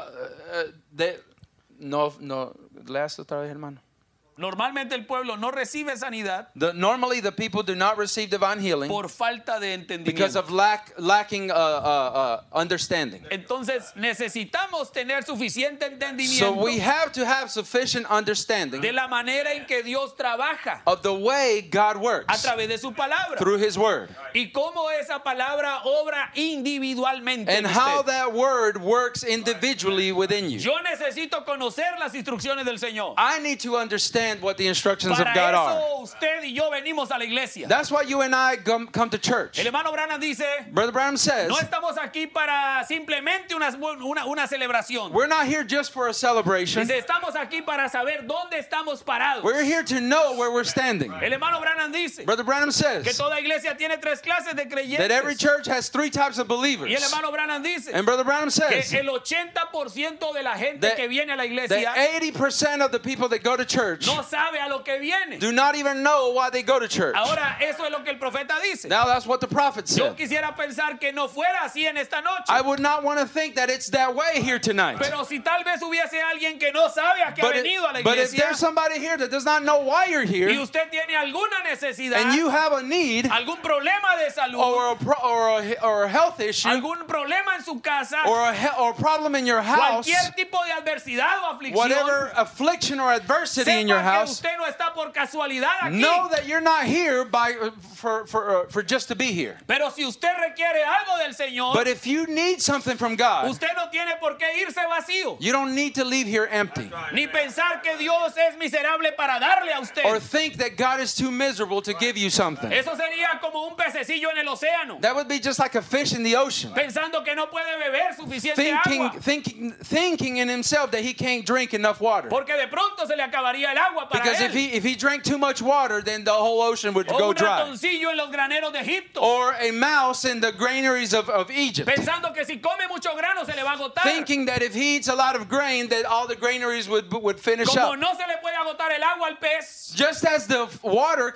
last otra vez, hermano. Normalmente el pueblo no recibe sanidad Normally the people do not receive divine healing por falta de because entendimiento. of lacking understanding. Entonces necesitamos tener suficiente So entendimiento we have to have sufficient understanding de la manera en que Dios trabaja of the way God a works través de su palabra through His Word y cómo esa palabra obra individualmente en and how usted. that Word works individually within you. Yo necesito conocer las instrucciones del Señor. I need to understand what the instructions of Para God are. eso usted y yo venimos a la iglesia. That's why you and I come to church. El hermano Branham dice, Brother Branham says, no estamos aquí para simplemente una celebración. we're not here just for a celebration. Dice, estamos aquí para saber dónde estamos parados. We're here to know where we're standing. El hermano Branham dice Brother Branham que says toda iglesia tiene 3 clases de that every creyentes. church has 3 types of Y el believers. hermano Branham dice And Brother Branham que says el 80% de la gente that, que viene a la that iglesia 80% of the people that go to church no sabe a lo que viene. do not even know why they go to church. Ahora, eso es lo que el profeta dice. Now that's what the prophet Yo said. quisiera pensar que no fuera así en esta noche. I would not want to think that it's that way here tonight. Pero si tal vez hubiese alguien que no sabe a qué ha venido a la But if iglesia there's somebody here that does not know why you're y here usted tiene alguna necesidad, and you have a need algún problema de salud, or a health issue algún problema en su casa, or a problem in your house, cualquier tipo de adversidad o aflicción, whatever affliction or adversity in your sepa que house, usted no está por casualidad aquí. know that you're not here for just to be here. Pero si usted requiere algo del Señor, But if you need something from God, usted no tiene por qué irse vacío, you don't need to leave here empty ni pensar que Dios es miserable para darle a usted. or think that God is too miserable to give you something. Eso sería como un pececillo en el océano, That would be just like a fish in the ocean, pensando que no puede beber suficiente agua, thinking in himself that he can't drink enough water porque de pronto se le acabaría el agua agua para Because él. if he drank too much water, then the whole ocean would O go un dry. ratoncillo en los graneros de Egipto. Or a mouse in the granaries of Egypt. Pensando que si come mucho grano se le va a agotar. Thinking that if he eats a lot of grain, that all the granaries would finish Como up. no se le puede agotar el agua al pez. Just as the water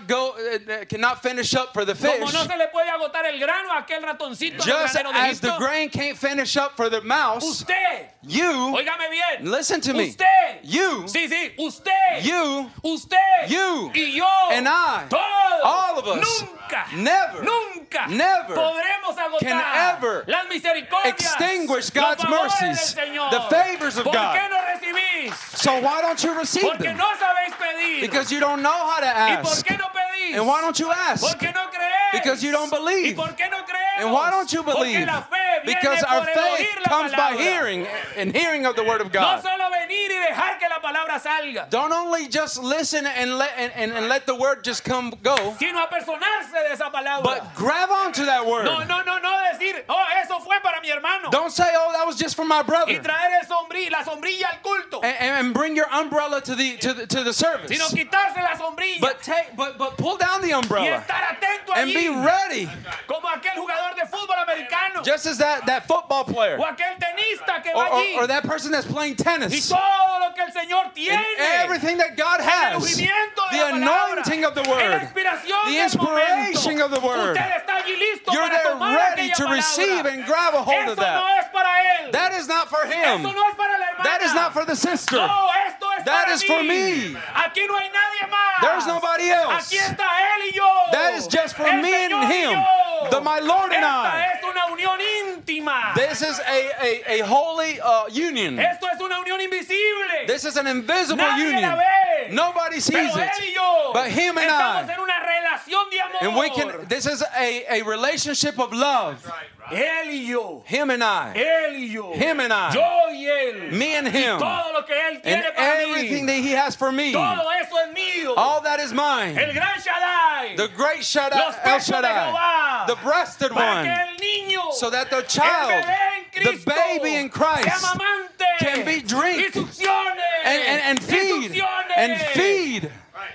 cannot finish up for the fish. Como no se le puede agotar el grano a aquel ratoncito en Just el granero de as the Egipto. grain can't finish up for the mouse, Usted, you, óigame bien. listen to me, Usted, you, sí, usted, you, usted, you, y yo, and I, todos, all of us, nunca, never, nunca, never podremos agotar can ever las misericordias, extinguish los God's favores mercies, del Señor. the favors of ¿Por God. qué no recibís? So why don't you receive Porque them? no sabéis pedir. Because you don't know how to ¿Y por ask. qué no pedís? And why don't you ask? Porque no creéis. Because you don't ¿Y believe. por qué no creemos? And why don't you Porque believe? la fe viene Because our por el faith oír la comes by palabra. hearing and hearing of the word of No God. solo venir y dejar que la palabra salga, Don't only just listen and let the word just come go, sino apersonarse de esa palabra. but grab onto that word. No decir, oh, eso fue para mi hermano. Don't say, "Oh, that was just for my brother," Y traer la sombrilla al culto. and bring your umbrella to the service. Sino quitarse la sombrilla But pull down the y umbrella estar atento and allí. be ready, Como aquel jugador de fútbol americano. just as that football player O aquel tenista que va allí. or that person that's playing Y tennis. todo lo que el Señor And tiene. everything that God El has, ungimiento de the la palabra, anointing of the la word, inspiración the del inspiration momento. of the word. Usted está allí listo You're para there tomar ready aquella to palabra. receive and grab a hold Eso of that. no es para él. That is not for Eso him. no es para la hermana. That is not for the sister. No, esto es That para is for me. Aquí no hay nadie más. There's nobody else. Aquí está él y yo. That is just for El me and Señor y him. yo. My Lord and Esta I. es una unión íntima. This is a holy union. Esto es una unión invisible. This is an invisible Nadie union. la ve. Nobody sees Pero it. él y yo But him and estamos I. en una relación de amor. And this is a relationship of love. Él y yo. Him and I. Él y yo. Him and I. Yo y él. Me and him. Todo lo que él And tiene para everything mí. that he has for me. Todo eso es mío. All that is mine. El gran Shaddai. The great Shaddai, Los El pechos de Shaddai. Jehová. The breasted Para que one. el niño, So that the el child, bebé en the Cristo, baby in Christ, se amamante, can be drink y succione, and feed. y succione. And feed.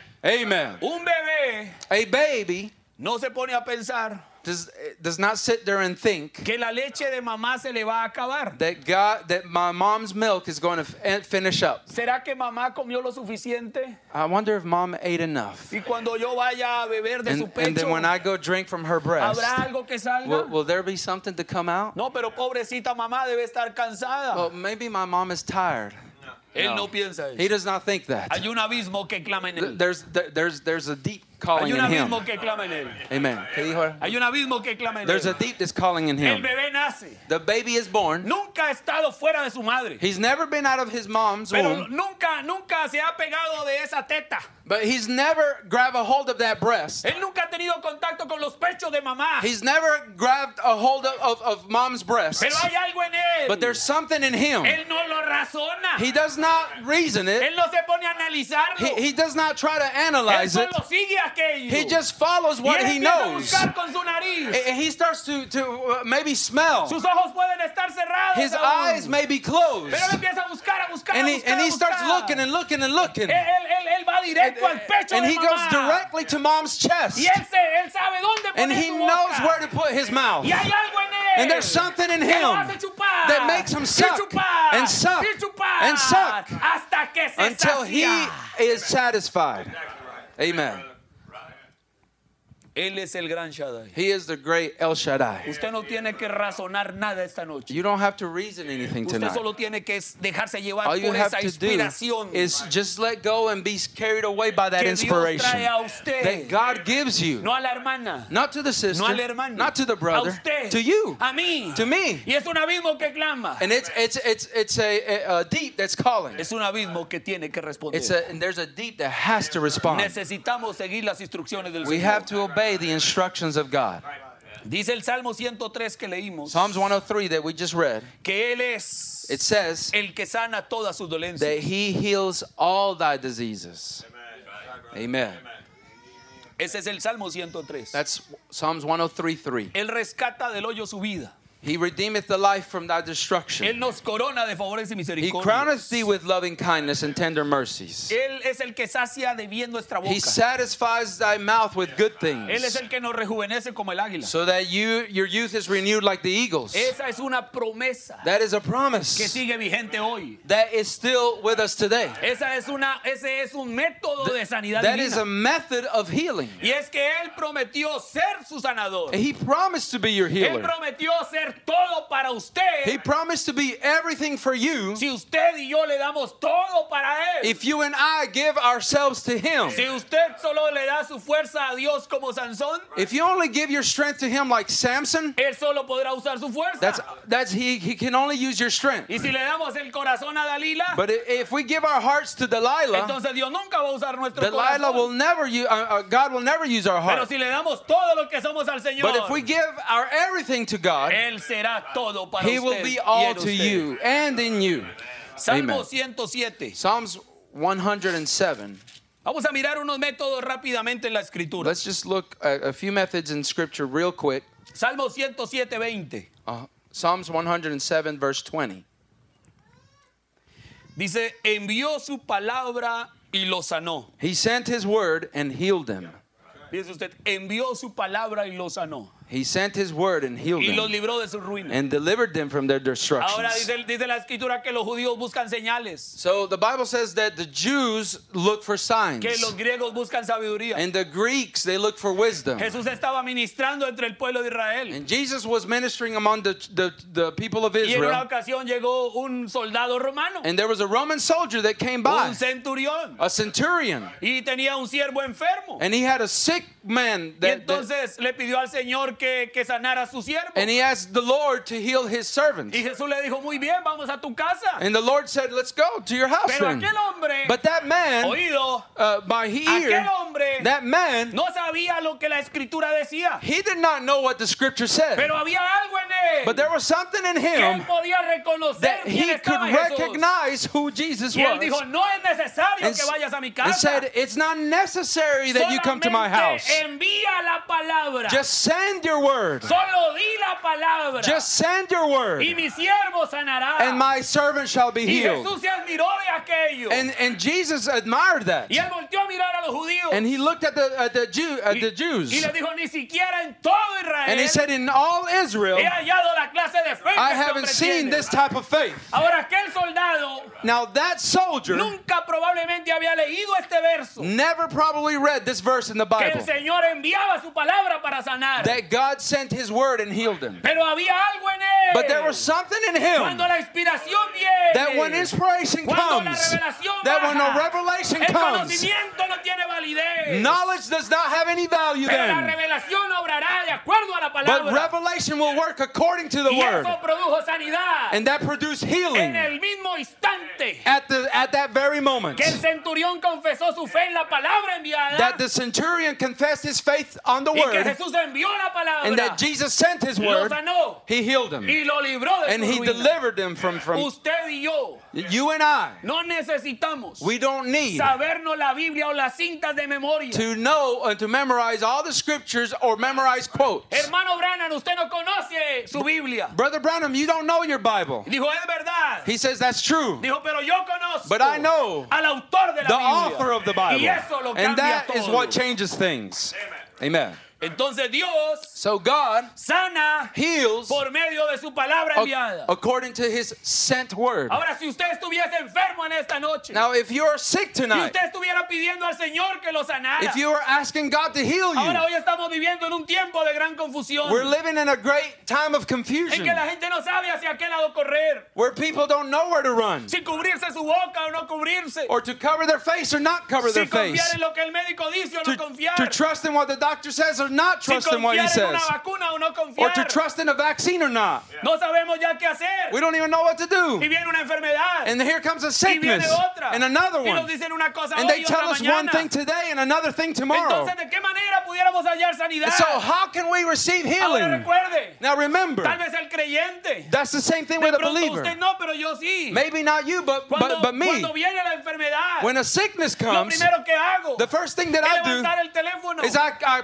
Amen. Un bebé A baby no se pone a pensar does not sit there and think que la leche de mamá se le va a acabar. that my mom's milk is going to finish up. ¿Será que mamá comió lo suficiente? I wonder if mom ate enough. Y cuando yo vaya a beber de su And pecho, then when I go drink from her breast, ¿habrá algo que salga? will there be something to come out? No, pero pobrecita mamá debe estar cansada. Well, maybe my mom is tired. Él no piensa eso. He does not think that. Hay un abismo que clama en él. There's a deep calling Hay un in him. abismo que clama en él. Amen. ¿Qué dijo? Hay un abismo que clama en There's a él. deep that's calling in El him. bebé nace. The baby is born. Nunca ha estado fuera de su madre. He's never been out of his mom's Pero womb, nunca se ha pegado de esa teta. but he's never grabbed a hold of that breast. Él nunca ha tenido contacto con los pechos de mamá. He's never grabbed a hold of mom's breast. Pero hay algo en él. But there's something in him. Él no lo razona. He does not reason it. Él no se pone a analizarlo. He does not try to Él analyze it. solo sigue aquello. He just follows Y what él he empieza a knows. buscar con su nariz. And he starts to maybe smell. Sus ojos pueden estar cerrados. His aún. eyes may be closed. Pero él empieza a buscar, And he starts looking and looking and looking. Él va directo al pecho And de he goes mamá. directly to mom's chest. Y él sabe dónde And poner he su knows boca. where to put his mouth. Y hay algo en él. And there's something in que lo him hace chupar, that makes him y suck chupar, and suck y chupar, and suck hasta que se until he sacia. is satisfied. Amen. Él es el gran Shaddai. He is the great El Shaddai. Usted no tiene que razonar nada esta noche. You don't have to reason anything Usted tonight. solo tiene que dejarse llevar All you por have esa to do inspiración is just let go and be carried away by that que Dios inspiration trae a usted. that God gives you. No a la hermana, Not to the sister, no al hermano, not to the a brother, usted, to you, a mí, to me. Y es un abismo que clama. And it's a deep that's calling. Es un abismo que tiene que responder. And there's a deep that has to respond. Necesitamos seguir las instrucciones del We Señor. have to obey the instructions of God. Dice el Salmo 103 que leímos Psalms 103 that we just read, que Él es it says el que sana todas sus dolencias. that He heals all thy diseases. Amen. Ese es el Salmo 103. That's Psalms 103:3. Él rescata del hoyo su vida. He redeemeth the life from thy destruction. Él nos corona de favores y He misericordias. crowneth thee with loving kindness and tender mercies. Él es el que sacia de bien nuestra boca. He satisfies thy mouth with good Él es things, el que nos rejuvenece como el águila. so that your youth is renewed like the eagles. Esa es una promesa That is a que promise sigue vigente hoy. that is still with us today. Ese es un método de sanidad That is a divina. method of healing. Y es que Él prometió ser su sanador. He promised to be your Él healer. prometió ser todo para He usted. promised to be everything for you Si usted y yo le damos todo para Él. if you and I give ourselves to Him. Si usted solo le da su fuerza a Dios como Sansón, If you only give your strength to Him like Samson, Él solo podrá usar su fuerza. that's he can only use your strength. Y si le damos el corazón a Dalila, But if we give our hearts to Delilah, entonces Dios nunca va a usar nuestro Delilah will corazón. never use, God will never use our Pero heart. si le damos todo lo que somos al Señor, But if we give our everything to God, Él será todo para He will usted be y all en to usted. you and in you. Salmo Amen. 107. Psalms 107. Vamos a mirar unos métodos rápidamente en la escritura. Let's just look at a few methods in Scripture real quick. Salmo 107, 20. Psalms 107, verse 20. Dice, envió su palabra y lo sanó. He sent His word and healed them. Dice usted, envió su palabra y lo sanó. He sent His word and healed Y los them libró de su ruina. and delivered them from their Ahora destructions. dice la escritura que los judíos buscan señales, So the Bible says that the Jews look for signs, que los griegos buscan sabiduría. and the Greeks, they look for wisdom. Jesús estaba ministrando entre el pueblo de Israel. And Jesus was ministering among the people of Y en una Israel. ocasión llegó un soldado romano, And there was a Roman soldier that came by, un centurión, a centurion. y tenía un siervo enfermo. And he had a sick man Y that entonces le pidió al Señor que sanara a su siervo. and he asked the Lord to heal his servant. Y Jesús le dijo, muy bien, vamos a tu casa. And the Lord said, let's go to your house Pero then. aquel hombre, But that man, oído, by aquel ear, hombre that man, no sabía lo que la escritura decía. he did not know what the scripture said. Pero había algo en él But there was something in que él him podía reconocer that quién he could estaba Jesús. recognize who Jesus Y él was. dijo, no es necesario And que vayas a mi and casa. said, it's not necessary that you come to my house. Solamente envía la palabra. Just send your word. Solo di la palabra. Just send your word. Y mi siervo sanará. And my servant shall be Y healed. Jesús se admiró de aquello. And Jesus admired that. Y él volteó a mirar a los judíos. And he looked at the Jews. Y le dijo, ni siquiera en todo Israel And he said, in all Israel, he hallado la clase de fe que I este haven't hombre seen tiene. this type of faith. Ahora, aquel soldado Now that soldier nunca probablemente había leído este verso. never probably read this verse in the Que el Bible. Señor enviaba su palabra para sanar. That God sent his word and healed him. Pero había algo en él. But there was something in him Cuando la inspiración viene. that when inspiration Cuando la comes, revelación that when baja, a revelation el comes, conocimiento no tiene validez. knowledge does not have any value Pero la then. revelación obrará de acuerdo a la But palabra. revelation will work according to the Y word. eso produjo sanidad. And that produced En healing el mismo instante at that very moment. que el centurión confesó su fe en la palabra enviada That the centurion confessed his faith on the y que word, Jesús envió la palabra, and that Jesus sent his lo word, sanó he healed him. y lo libró de And su he ruina. delivered them from Usted y yo you and I. no necesitamos We don't need sabernos la Biblia o las cintas de memoria. to know and to memorize all the scriptures or memorize quotes. Hermano Branham, usted no conoce su Biblia. Brother Branham, you don't know your Bible. Dijo, es verdad. He says that's true. Dijo, pero yo conozco But I know al autor de la the Biblia. author of the Bible. Y eso lo And cambia that todo. is what changes things. Amen. Entonces Dios So God sana heals por medio de su palabra enviada. according to his sent word. Ahora, si usted estuviese enfermo en esta noche, Now, if you're sick y tonight, usted estuviera pidiendo al Señor que lo sanara, if you are asking God to heal ahora you, hoy estamos viviendo en un tiempo de gran confusión, we're living in a great time of en confusion que la gente no sabe hacia qué lado correr, where people don't know where to run si cubrirse su boca o no cubrirse, or to cover their face or not cover si their confiar face, en lo que el médico dice o no confiar, to trust in what the doctor says or not si trust in what he confiar en says, una vacuna o no or to confiar. trust in a vaccine or not. No sabemos ya qué hacer. We don't even know what to Y do. viene una enfermedad. And here comes a Y viene sickness otra. and another Y nos one. dicen una cosa And hoy they y tell otra us one mañana. thing today and another thing tomorrow. Entonces, ¿de qué manera pudiéramos hallar sanidad? So how can we receive Ahora healing? recuerde, Now remember, tal vez el creyente. that's the same thing De with a pronto believer. usted no, pero yo sí. Maybe not you, but me. Cuando viene la enfermedad, When a sickness lo comes, primero que hago the first thing that es I levantar el teléfono do is I pick up the y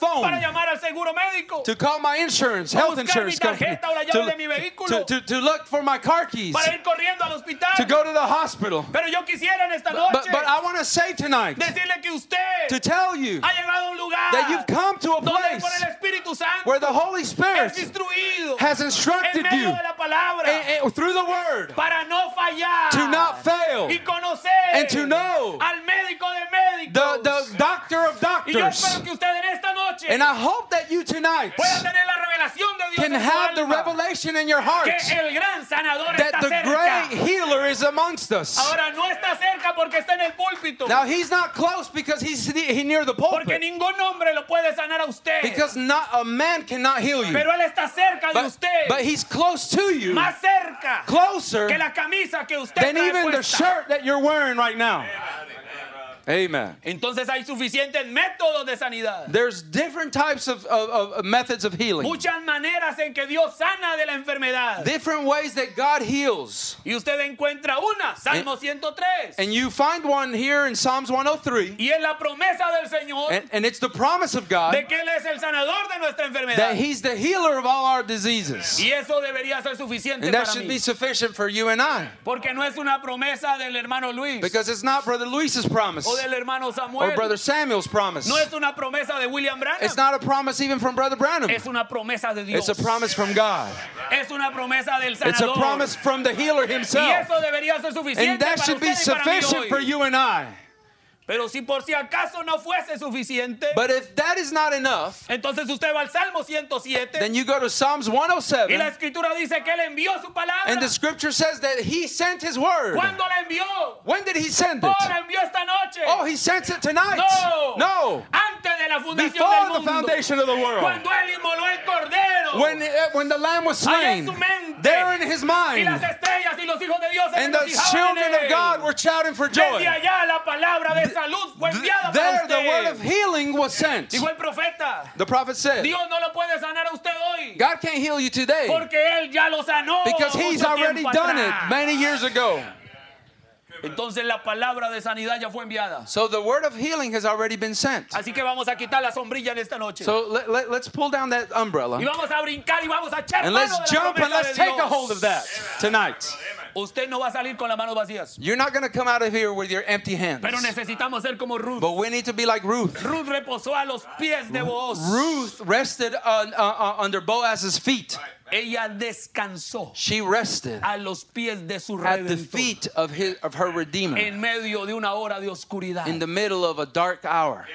para phone llamar al seguro médico, to call my insurance, para health buscar insurance mi company, tarjeta o la llave de mi vehículo, to look for my car keys, para ir corriendo al hospital. to go to the hospital. Pero yo quisiera en esta noche But I want to say tonight, decirle que usted to tell you ha llegado a un lugar that you've come to a donde place por el Espíritu Santo where the Holy es Spirit instruido has en instructed medio you de la palabra through the Word para no fallar to not fail y conocer and to know al médico de médicos. the doctor of Y yo doctors. espero que usted en esta noche And I hope that you tonight pueda tener la revelación de Dios can en su have the alma, revelation in your heart que el gran sanador that está the cerca. great healer is amongst us. Ahora no está cerca porque está en el púlpito, Now he's not close because he's near the porque pulpit. ningún hombre lo puede sanar a usted, Because not a man cannot heal you. pero él está cerca de usted, But he's close to you, más cerca closer que la camisa que usted than trae even the puesta. shirt that you're wearing right now. Amen. Entonces hay suficientes métodos de sanidad, There's different types of methods of healing. muchas maneras en que Dios sana de la enfermedad. Different ways that God heals. Y usted encuentra una, Salmo 103. And you find one here in Psalms 103. Y es la promesa del Señor And it's the promise of God de que Él es el sanador de nuestra enfermedad. that he's the healer of all our diseases. Y eso debería ser suficiente And that para should mí. be sufficient for you and I. Porque no es una promesa del hermano Luis Because it's not Brother Luis's promise o del hermano Samuel. or Brother Samuel's promise. No es una promesa de William Branham. It's not a promise even from Brother Branham. Es una promesa de Dios. It's a promise from God. Es una promesa del It's a sanador. promise from the healer Y himself. eso debería ser suficiente And that para should be usted y para mí sufficient hoy. for you and I. Pero si por si acaso no fuese suficiente, But if that is not enough, entonces usted va al Salmo 107 then you go to Psalms y la 107, Escritura dice que Él envió su palabra. and the scripture says that he sent his word. ¿Cuándo la envió? When did he send Oh, it? la envió esta noche. Oh, he sent it tonight. No. No. Antes de la fundación Before del the mundo. foundation of the world. Cuando Él inmoló el cordero. When the lamb was Allá en slain, su mente. there in his Y mind, las estrellas y los hijos de Dios se and the regocijaban children en of él. God were shouting for joy. Desde allá la palabra de salud fue enviada para There usted. the word of healing was sent. Dijo el profeta, The prophet said, Dios no lo puede sanar a usted hoy. God can't heal you today Porque Él ya lo sanó because he's mucho already tiempo done atrás. it many years ago. Entonces la palabra de sanidad ya fue enviada. So the word of healing has already been sent. Así que vamos a quitar la sombrilla en esta noche. So let's pull down that umbrella Y vamos a brincar y vamos a echar and mano let's de la jump and promesa let's de take a Dios. hold of that tonight. Usted no va a salir con las manos vacías. You're not going to come out of here with your empty hands. Pero necesitamos ser como Ruth. But we need to be like Ruth. Ruth reposó a los pies de Booz. Ruth rested under Boaz's feet. Ella descansó She rested a los pies de su at the Redentor feet of her Redeemer en medio de una hora de oscuridad. in the middle of a dark hour.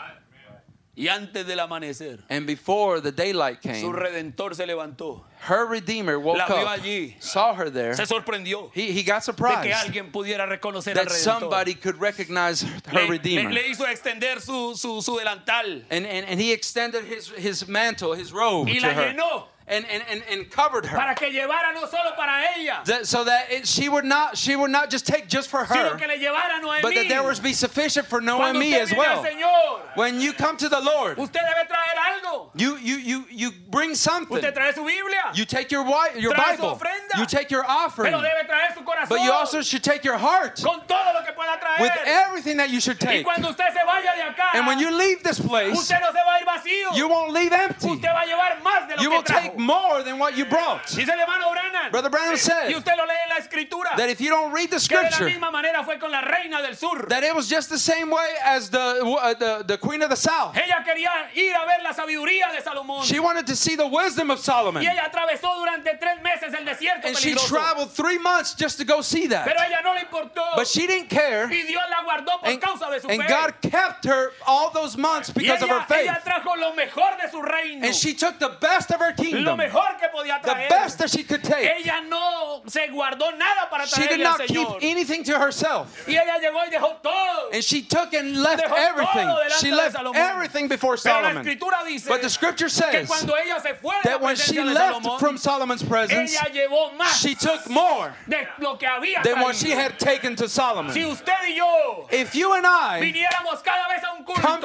Y antes del amanecer, And before the daylight su came, Redentor se levantó. her Redeemer woke La vio up, allí. saw her there. Se sorprendió He got de que surprised alguien pudiera reconocer al that Redentor. somebody could recognize her Redeemer. Le hizo extender su delantal And he extended his mantle, his robe y to la her llenó and covered her. para que llevara no solo para ella, So that she would not just take just for sino her, que le llevara a Noemí. but that there would be sufficient for Cuando Noemi usted as viene al well. Señor, When you come to the Lord, usted debe traer algo. you bring something. Usted trae su Biblia, You take your Trae su Bible. ofrenda. You take your offering. pero debe traer su corazón But you also should take your heart con todo lo que pueda traer. with everything that you should Y take. cuando usted se vaya de acá, And when you leave this place, usted no se va a ir vacío. you won't leave empty. Usted va a llevar más de lo You que will take trajo. more than what you brought. Dice el hermano Branham. Brother Branham Y said usted lo lee en la escritura. that if you don't read the Que de la scripture, misma manera fue con la reina del sur. that it was just the same way as the queen of the south. Ella quería ir a ver la sabiduría de Salomón. She wanted to see the wisdom of Solomon. Y ella atravesó durante 3 meses el desierto And she peligroso. traveled 3 months just to go see Pero that. ella no le importó. But she didn't care. Y Dios la guardó por causa de su And fe. God kept her all those months Y because of her faith. ella trajo lo mejor de su reino. And she took the best of her Lo kingdom, mejor que podía the traer. best that she could take. Ella no se guardó nada para She did traerle al not keep Señor. anything to herself. Y ella llegó y dejó todo. And she took and left Dejó everything. todo delante She de left Salomón. everything before Pero la Solomon. escritura dice But the scripture que says cuando ella se fue de la that when she presencia de left Salomón, from Solomon's presence, ella llevó más she took more de lo que había than what traído. she had taken to Solomon. Si usted y yo If you and I viniéramos cada vez a un come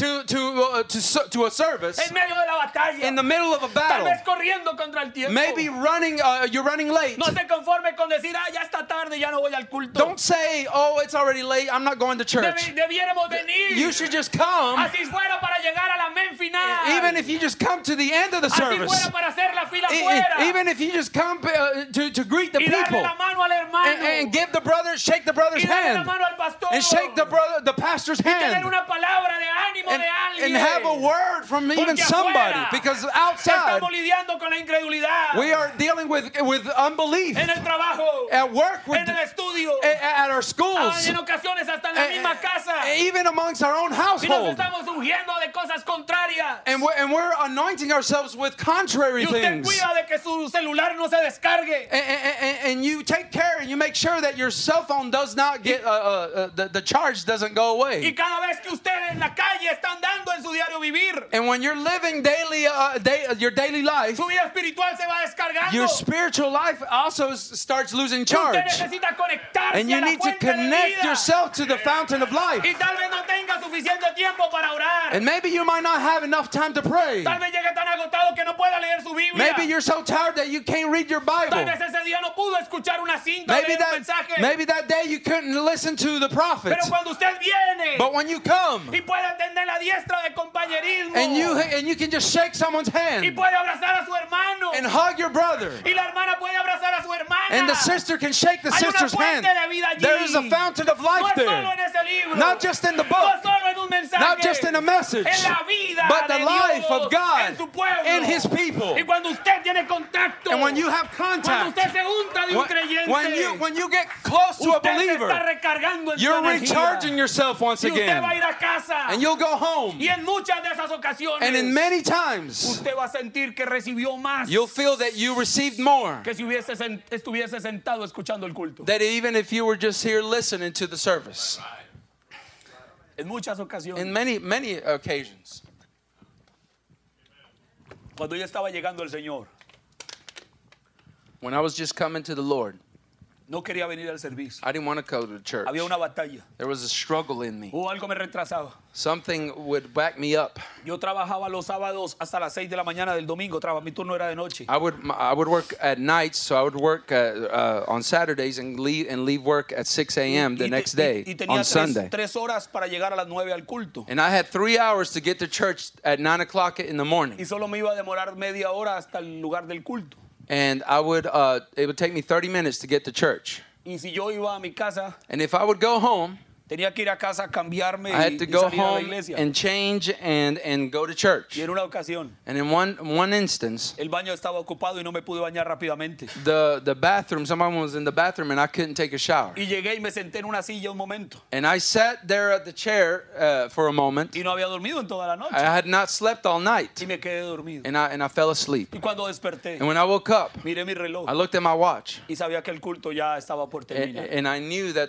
culto to a service en medio de la batalla, in the middle of a tal battle, vez corriendo contra el tiempo, maybe you're running late, no sé conforme con decir, ya está tarde, ya no voy al culto. Don't say, oh, it's already late, I'm not going to church. Debiéramos venir. You should just come. Así fuera para llegar al amén final. Even if you just come to the end of the Así service. fuera para hacer la fila fuera. Even if you just come to greet the Y darle people. la mano al hermano. And give the brother, shake the brother's Y darle la hand. mano al pastor. And shake the pastor's Tener hand. una palabra de ánimo de alguien. And have a word from even Porque somebody. afuera Because outside, estamos lidiando con la incredulidad. we are dealing with unbelief. En el trabajo. At work, En el estudio. at our schools. En ocasiones hasta en la misma casa. Even amongst our own Y nos household. estamos ungiendo de cosas contrarias. And we're anointing ourselves with contrary Y usted things. cuida de que su celular no se descargue. And you take care and you make sure that your cell phone does not get the charge doesn't go Y away. cada vez que usted en la calle está andando en su diario vivir, And when you're living daily your daily life, su vida espiritual se va descargando. your spiritual life also starts losing Usted charge. necesita conectarse And you a la need to fuente de connect vida. yourself to the fountain of life. Y tal vez no tenga suficiente tiempo para orar. And maybe you might not have enough time to pray. Tal vez llegue tan agotado que no pueda leer su Biblia. Maybe you're so tired that you can't read your Tal Bible. vez ese día no pudo escuchar una cinta o Maybe leer un mensaje. that day you couldn't listen to the prophets. Pero cuando usted viene But when you come y puede atender la diestra de compañerismo and you can just shake someone's y hand puede abrazar a su hermano and hug your brother, y la hermana puede abrazar a su hermana. and the sister can shake the Hay una sister's fuente hand, de vida allí. there is a fountain of No life es solo there. en ese libro. Not just in the No book, es solo en un mensaje. not just in a message, En la vida but the de life Dios of God en su pueblo. in His people. Y cuando usted tiene contacto, And when you have cuando contact, usted se junta de un creyente, when you get close to a usted se está believer, recargando en su you're energía. recharging yourself once Y usted va a again. ir a casa. And you'll go home. Y en muchas de esas ocasiones, And in many times, usted va a sentir que recibió más you'll feel that you received more que si estuviese sentado escuchando el culto. than even if you were just here listening to the service. En muchas ocasiones, In many occasions. cuando yo estaba llegando al Señor, When I was just coming to the Lord, no quería venir al servicio. I didn't want to go to church. Había una batalla. There was a struggle in me. O algo me retrasaba. Something would back me up. Yo trabajaba los sábados hasta las 6 de la mañana del domingo. Mi turno era de noche. I would work at nights, so I would work on Saturdays and leave work at 6 a.m. the next day Y tenía on Sunday. tres horas para llegar a las 9 al culto. And I had 3 hours to get to church at 9 o'clock in the morning. Y solo me iba a demorar media hora hasta el lugar del culto. And it would take me 30 minutes to get to church. Y si yo iba a mi casa, And if I would go home, tenía que ir a casa, cambiarme I had y to go salir a la home iglesia. and change and go to church. Y en una ocasión, And in one instance, el baño estaba ocupado y no me pude bañar rápidamente. the bathroom, someone was in the bathroom and I couldn't take a shower. Y llegué y me senté en una silla un momento. And I sat there at the chair for a moment. Y no había dormido en toda la noche. I had not slept all night. Y me quedé dormido. And I fell asleep. Y cuando desperté, And when I woke up, miré mi reloj I looked at my watch. y sabía que el culto ya estaba por terminar. And I knew that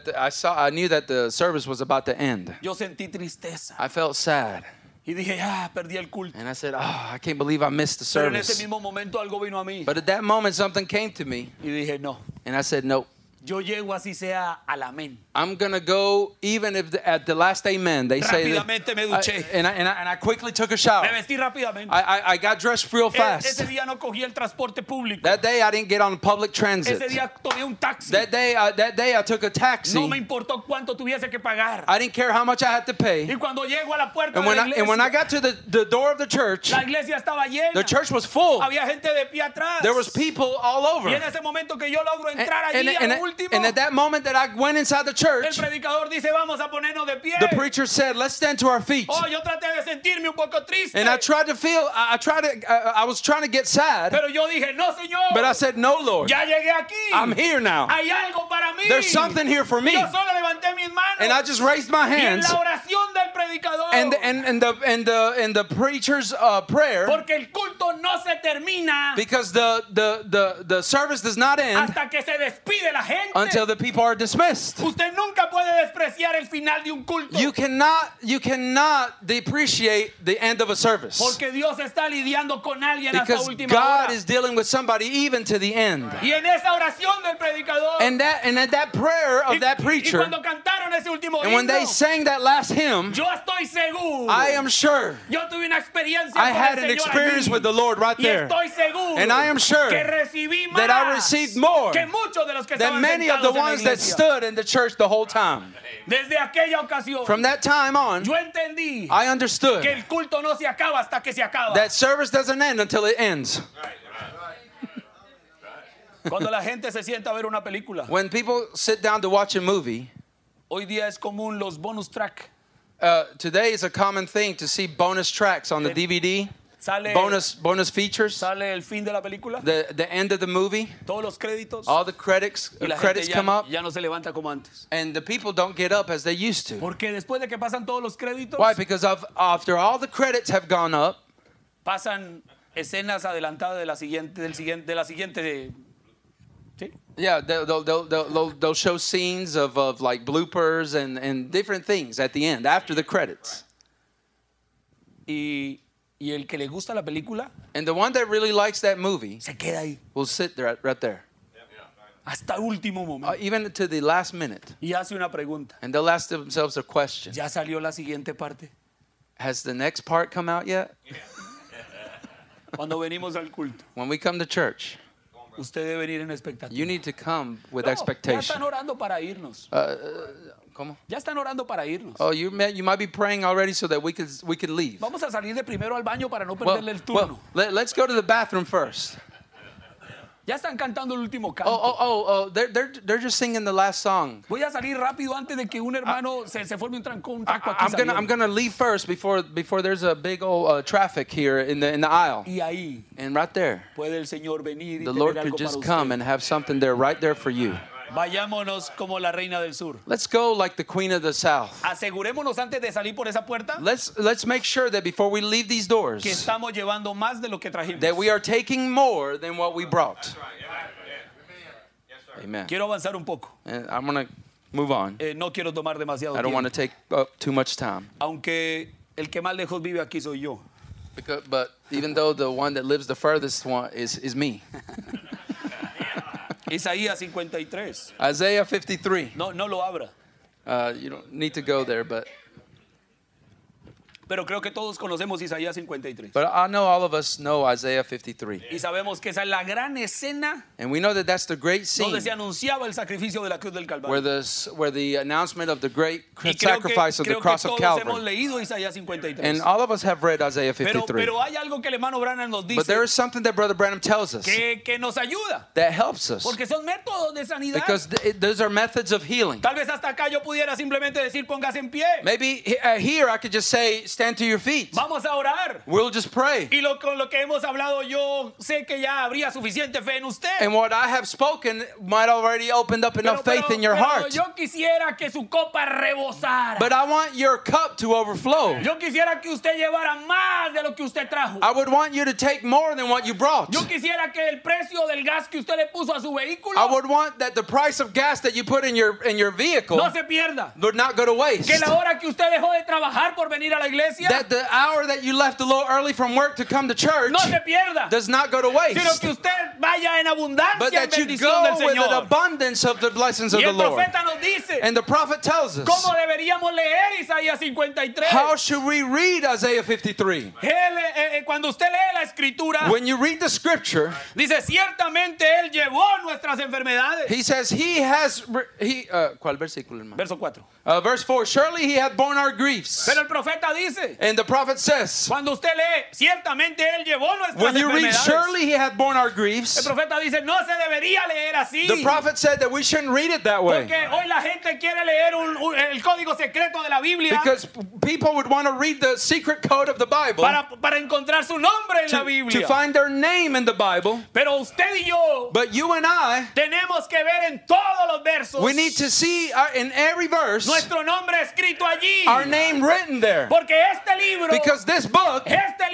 the service was about to end. Yo sentí tristeza I felt sad. y dije, perdí el culto. And I said, oh, I can't believe I missed the Pero en ese service. mismo momento algo vino a mí But at that moment, something came to me. y dije, no, And I said, no. yo llego así sea al amén. I'm going to go even if at the last amen they say that. Rápidamente me duché. And I quickly took a shower. Me vestí rápidamente. I got dressed real fast. Ese día no cogí el transporte público. That day I didn't get on public transit. Ese día tomé un taxi. That day I took a taxi. No me importó cuánto tuviese que pagar. I didn't care how much I had to pay. Y cuando llego a la puerta And de la iglesia, when I got to the door of the church, la iglesia estaba llena. the church was full. Había gente de pie atrás. There was people all over. Y en ese momento que yo logro entrar allí a lo último, And at that moment that I went inside the el church, predicador dice, vamos a ponernos de pie. the preacher said, let's stand to our feet. Oh, yo traté de sentirme un poco triste. And I tried to feel, I was trying to get sad, Pero yo dije, no, Señor. but I said, no, Lord, Ya llegué aquí. I'm here now. Hay algo para mí. There's something here for me. Yo solo levanté mis manos. And I just raised my Y en hands. la oración del predicador. And the preacher's prayer, Porque el culto no se termina because the service does not end hasta que se despide la gente. until the people are dismissed. Usted nunca puede despreciar el final de un culto. You cannot depreciate the end of a service. Porque Dios está lidiando con alguien hasta Because última God hora. is dealing with somebody even to the end. Y en esa oración del predicador. And at that prayer of that y preacher, cuando cantaron ese ese último And when they himno, sang that last hymn, yo estoy seguro. I am sure Yo tuve una experiencia I con had el an Señor experience allí. with the Lord right Y there. estoy seguro And I am sure que recibí más that I received more que muchos de los que than estaban many of the sentados en la ones that iglesia. stood in the church the whole time. Desde aquella ocasión, From that time on, yo entendí I que understood el culto no se acaba hasta que se acaba. that service doesn't end until it ends. Cuando la gente se sienta a ver una película, When people sit down to watch a movie, hoy día es común los bonus track. today is a common thing to see bonus tracks on the DVD, Sale, bonus features, sale el fin de la película, the end of the movie, todos los créditos, all the credits y la gente come up, ya no se levanta como antes. and the people don't get up as they used to. Porque después de que pasan todos los créditos, Why? Because after all the credits have gone up, pasan escenas adelantadas de la siguiente. ¿Sí? yeah, they'll show scenes of like bloopers and different things at the end after the credits. Y el que le gusta la película And the one that really likes that movie se queda ahí will sit there right there, hasta el último momento even to the last minute, y hace una pregunta. and they'll ask themselves a question: ¿Ya salió la siguiente parte? has the next part come out yet? Cuando venimos al culto, When we come to church, usted debe venir en expectativa. you need to come with No, ya expectation. están orando para irnos. ¿Cómo? Ya están orando para irnos. Oh, you might be praying already so that we could leave. Vamos a salir de primero al baño para no Well, perderle el turno. let's go to the bathroom first. Ya están cantando el último canto. They're just singing the last song. Voy a salir rápido antes de que un hermano se forme un trancón. I'm gonna leave first before there's a big old traffic here in the aisle. Y ahí And right there, puede el Señor venir y the tener Lord algo could just para come usted. and have something there right there for you. Vayámonos como la reina del sur. Let's go like the Queen of the South. Asegurémonos antes de salir por esa puerta Let's make sure that before we leave these doors, que estamos llevando más de lo que trajimos. that we are taking more than what we brought. Amen. Quiero avanzar un poco. And I'm gonna move on. No quiero tomar demasiado I don't want to tiempo. take up too much time. Aunque el que más lejos vive aquí soy yo. But even though the one that lives the furthest one is me. Isaías 53. Isaiah 53. No lo abra. You don't need to go there, but Pero creo que todos conocemos Isaías 53. I know all of us know Isaiah 53. Y sabemos que esa es la gran escena And we know that that's the great scene donde se anunciaba el sacrificio de la cruz del where Calvario. the announcement of the great Y creo que, sacrifice of the creo que cross of todos hemos Calvary. leído Isaías 53. And all of us have read Isaiah 53. Pero hay algo que el hermano Branham nos But there dice is something that Brother Branham tells us que nos ayuda. that helps us. Porque son métodos de sanidad. Because those are methods of healing. Tal vez hasta acá yo pudiera simplemente decir póngase en pie. Maybe here I could just say, stand to your feet. Vamos a orar. We'll just pray. Y con lo que hemos hablado yo sé que ya habría suficiente fe en usted. And what I have spoken might already opened up enough faith in your heart. Yo quisiera que su copa rebosara. But I want your cup to overflow. Yo quisiera que usted llevara más de lo que usted trajo. I would want you to take more than what you brought. Yo quisiera que el precio del gas que usted le puso a su vehículo I would want that the price of gas that you put in your vehicle no se pierda. would not go to waste. Que la hora que usted dejó de trabajar por venir a la iglesia That the hour that you left a little early from work to come to church no se pierda. does not go to Sino waste. que usted vaya en abundancia But en that you bendición go del with an Señor. abundance of the blessings of Y the el Lord. profeta nos dice And the prophet tells us, cómo deberíamos leer Isaías 53. how should we read Isaiah 53? Cuando usted lee la escritura, When you read the scripture, dice ciertamente él llevó nuestras enfermedades. he says ¿cuál versículo, hermano? Verso 4. Verse 4, surely he hath borne our griefs. Pero el profeta dice, And the prophet says, cuando usted lee, ciertamente él llevó nuestras when you read, enfermedades. surely he hath borne our El griefs, profeta dice, no se debería leer así. the prophet said that we shouldn't read it that way. Porque hoy la gente quiere leer el código secreto de la Biblia Because people would want to read the secret code of the Bible para encontrar su nombre en la to Biblia. find their name in the Bible. Pero usted y yo But you and I, tenemos que ver en todos los versos we need to see in every verse nuestro nombre escrito allí. our name written there. Porque este libro, Because this book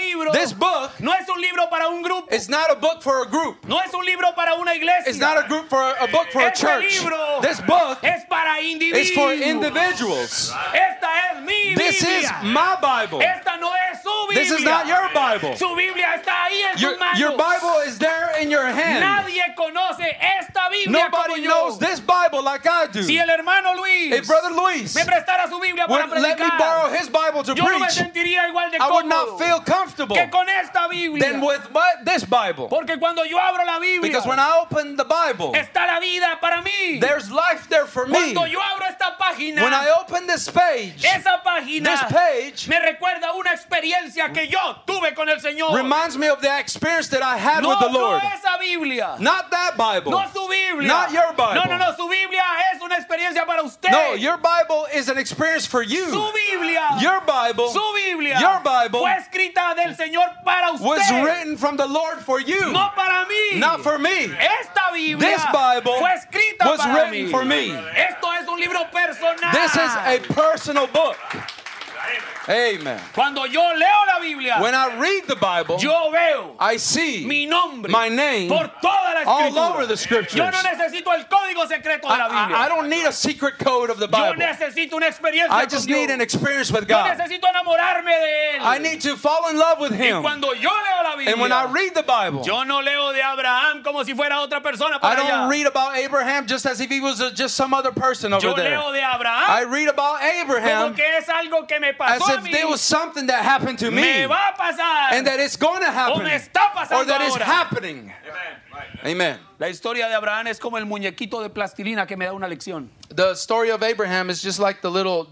no es un libro para un grupo. is not a book for a group. No es un libro para una iglesia. It's not a book for a Este church. libro This book es para individuos. is for individuals. Esta es mi This Biblia. is my Bible. Esta no es su Biblia. This is not your Bible. Su Biblia está ahí en sus manos. Your Bible is there in your hand. Nadie conoce esta Biblia Nobody como yo. knows this Bible like I do. Si el hermano Luis If Brother Luis me prestara su Biblia para would let me borrow predicar, his Bible to yo no me preach, sentiría igual de I would cómodo not feel comfortable que con esta Biblia. than with this Bible. Porque cuando yo abro la Biblia, Because when I open the Bible, está la vida para mí. there's life there for me. Cuando yo abro esta página, When I open this page, esa página this page me recuerda una experiencia que yo tuve con el Señor. reminds me of the experience that I had No, with the no Lord. esa Biblia. Not that Bible. No su Biblia. Not your Bible. No, su Biblia es una experiencia para usted. No, your Bible is an experience for you. Su Biblia. Your Bible Su Biblia. Your Bible fue escrita del Señor para usted. was written from the Lord for you, No para mí. not for me. Esta Biblia This Bible fue escrita was para written mí. for me. Esto es un libro personal. This is a personal book. Amen. Cuando yo leo la Biblia, When I read the Bible, yo veo I see mi nombre my name por toda la all escritura. over the scriptures. Yo no necesito el código secreto de la Biblia. I don't need a secret code of the Yo Bible. necesito una experiencia I con just Dios. need an experience with Yo God. necesito enamorarme de Él. I need to fall in love with Y Him. cuando yo leo la Biblia, And when I read the Bible, yo no leo de Abraham como si fuera otra persona I para don't allá. read about Abraham just as if he was just some other person over Yo there. leo de I Abraham read about como Abraham que es algo que me as pasó a if mí, there was something that happened to me me va a pasar, and that it's going to o happen me está or pasando that it's ahora. happening. Amen. La historia de Abraham es como el muñequito de plastilina que me da una lección. The story of Abraham is just like the little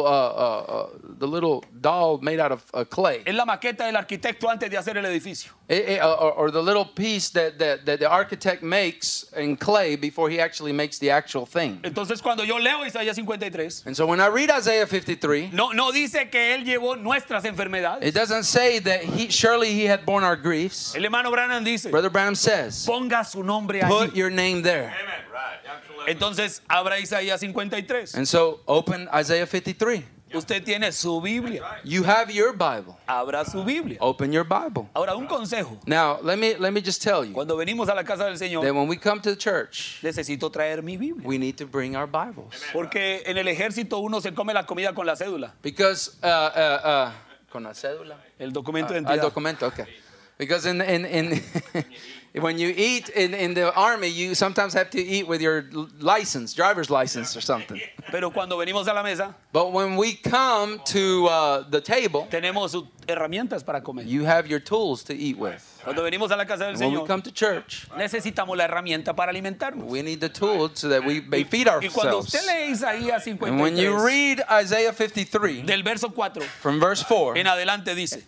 doll made out of clay, Es la maqueta del arquitecto antes de hacer el edificio. or the little piece that the architect makes in clay before he actually makes the actual thing. Entonces cuando yo leo Isaías 53, And so when I read Isaiah 53, no dice que él llevó nuestras enfermedades. it doesn't say that surely he had borne our griefs. El hermano Branham dice, Brother Branham says, ponga su nombre put allí. your name there. Amen. Right. Absolutely. Entonces abra Isaías 53. And so open Isaiah 53. Usted tiene su Biblia. You have your Bible. Abra su Biblia. Open your Bible. Ahora un consejo. Now, let me just tell you Cuando venimos a la casa del that Señor, when we come to the church, necesito traer mi Biblia. we need to bring our Bibles. Porque en el ejército uno se come la comida con la cédula. Because con la cédula. El documento de El identidad. documento, okay. Because in when you eat in the army, you sometimes have to eat with your license, driver's license or something. Pero cuando venimos a la mesa, But when we come to the table, tenemos herramientas para comer. you have your tools to eat with. Cuando venimos a la casa del When we Señor, come to church, necesitamos la herramienta para alimentarnos. we need the tools so that we may feed Y cuando ourselves. usted lee Isaías And when you 53, read Isaiah 53, del verso 4 from verse 4, en adelante dice,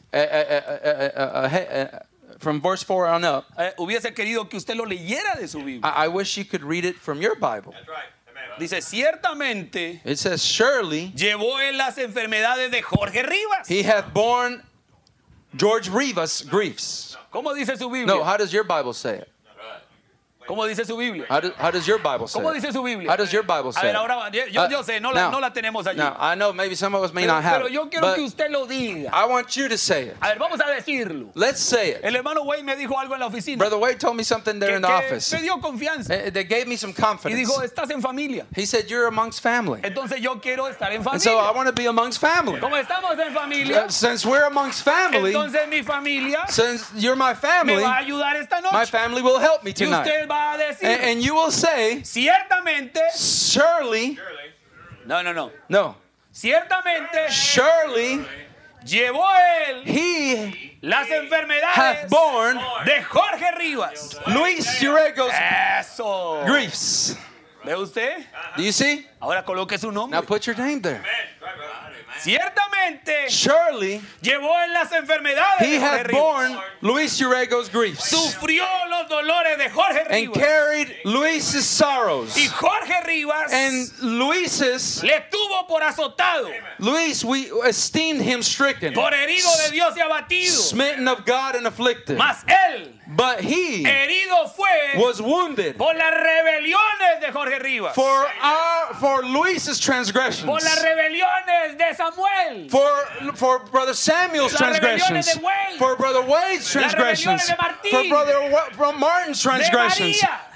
from verse 4 on up, hubiese querido que usted lo leyera de su Biblia. I wish you could read it from your Bible. That's right. Amen. Dice, ciertamente It says, surely llevó en las enfermedades de Jorge Rivas. he hath borne George Rivas' griefs. ¿Cómo dice su Biblia? No, how does your Bible say it? ¿Cómo dice su Biblia? How does your Bible say ¿Cómo it? dice su Biblia? How does your Bible A say ver, it? ahora yo sé, no la tenemos allí. Now, I know maybe some of us may not have Pero it, yo quiero que but usted lo diga. I want you to say it. A ver, vamos a decirlo. Let's say it. El hermano Wayne me dijo algo en la oficina. Brother Wade told me something there in the office. me dio confianza. They gave me some Y confidence. dijo, estás en familia. He said, you're amongst family. Entonces yo quiero estar en And so I familia. want to be amongst family. Como estamos en familia, Since we're amongst family, entonces mi familia since you're my me family, va a ayudar esta my noche. family will help me Y tonight. usted va a decir, And you will say, ciertamente, surely, no. Ciertamente surely llevó él he las hath enfermedades borne de Jorge Rivas. Luis Urrego's Eso. griefs. ¿Ve usted? Do you see? Ahora coloque su Now nombre. put your name there. Ciertamente Surely llevó en las enfermedades he de Jorge hath Rivas. borne Luis Urrego's griefs Sufrió los dolores de Jorge and Rivas. carried Luis's sorrows. Y Jorge Rivas And Luis, le tuvo por azotado, we esteemed him stricken, por herido de Dios y abatido. smitten of God and afflicted. Mas él, But he herido fue was wounded por las rebeliones de Jorge Rivas. for Luis's transgressions, Por las rebeliones de Samuel. for Brother Samuel's Las rebeliones transgressions, de Wade. for Brother Wade's Las transgressions, rebeliones de Martín. for Brother Martin's transgressions, María.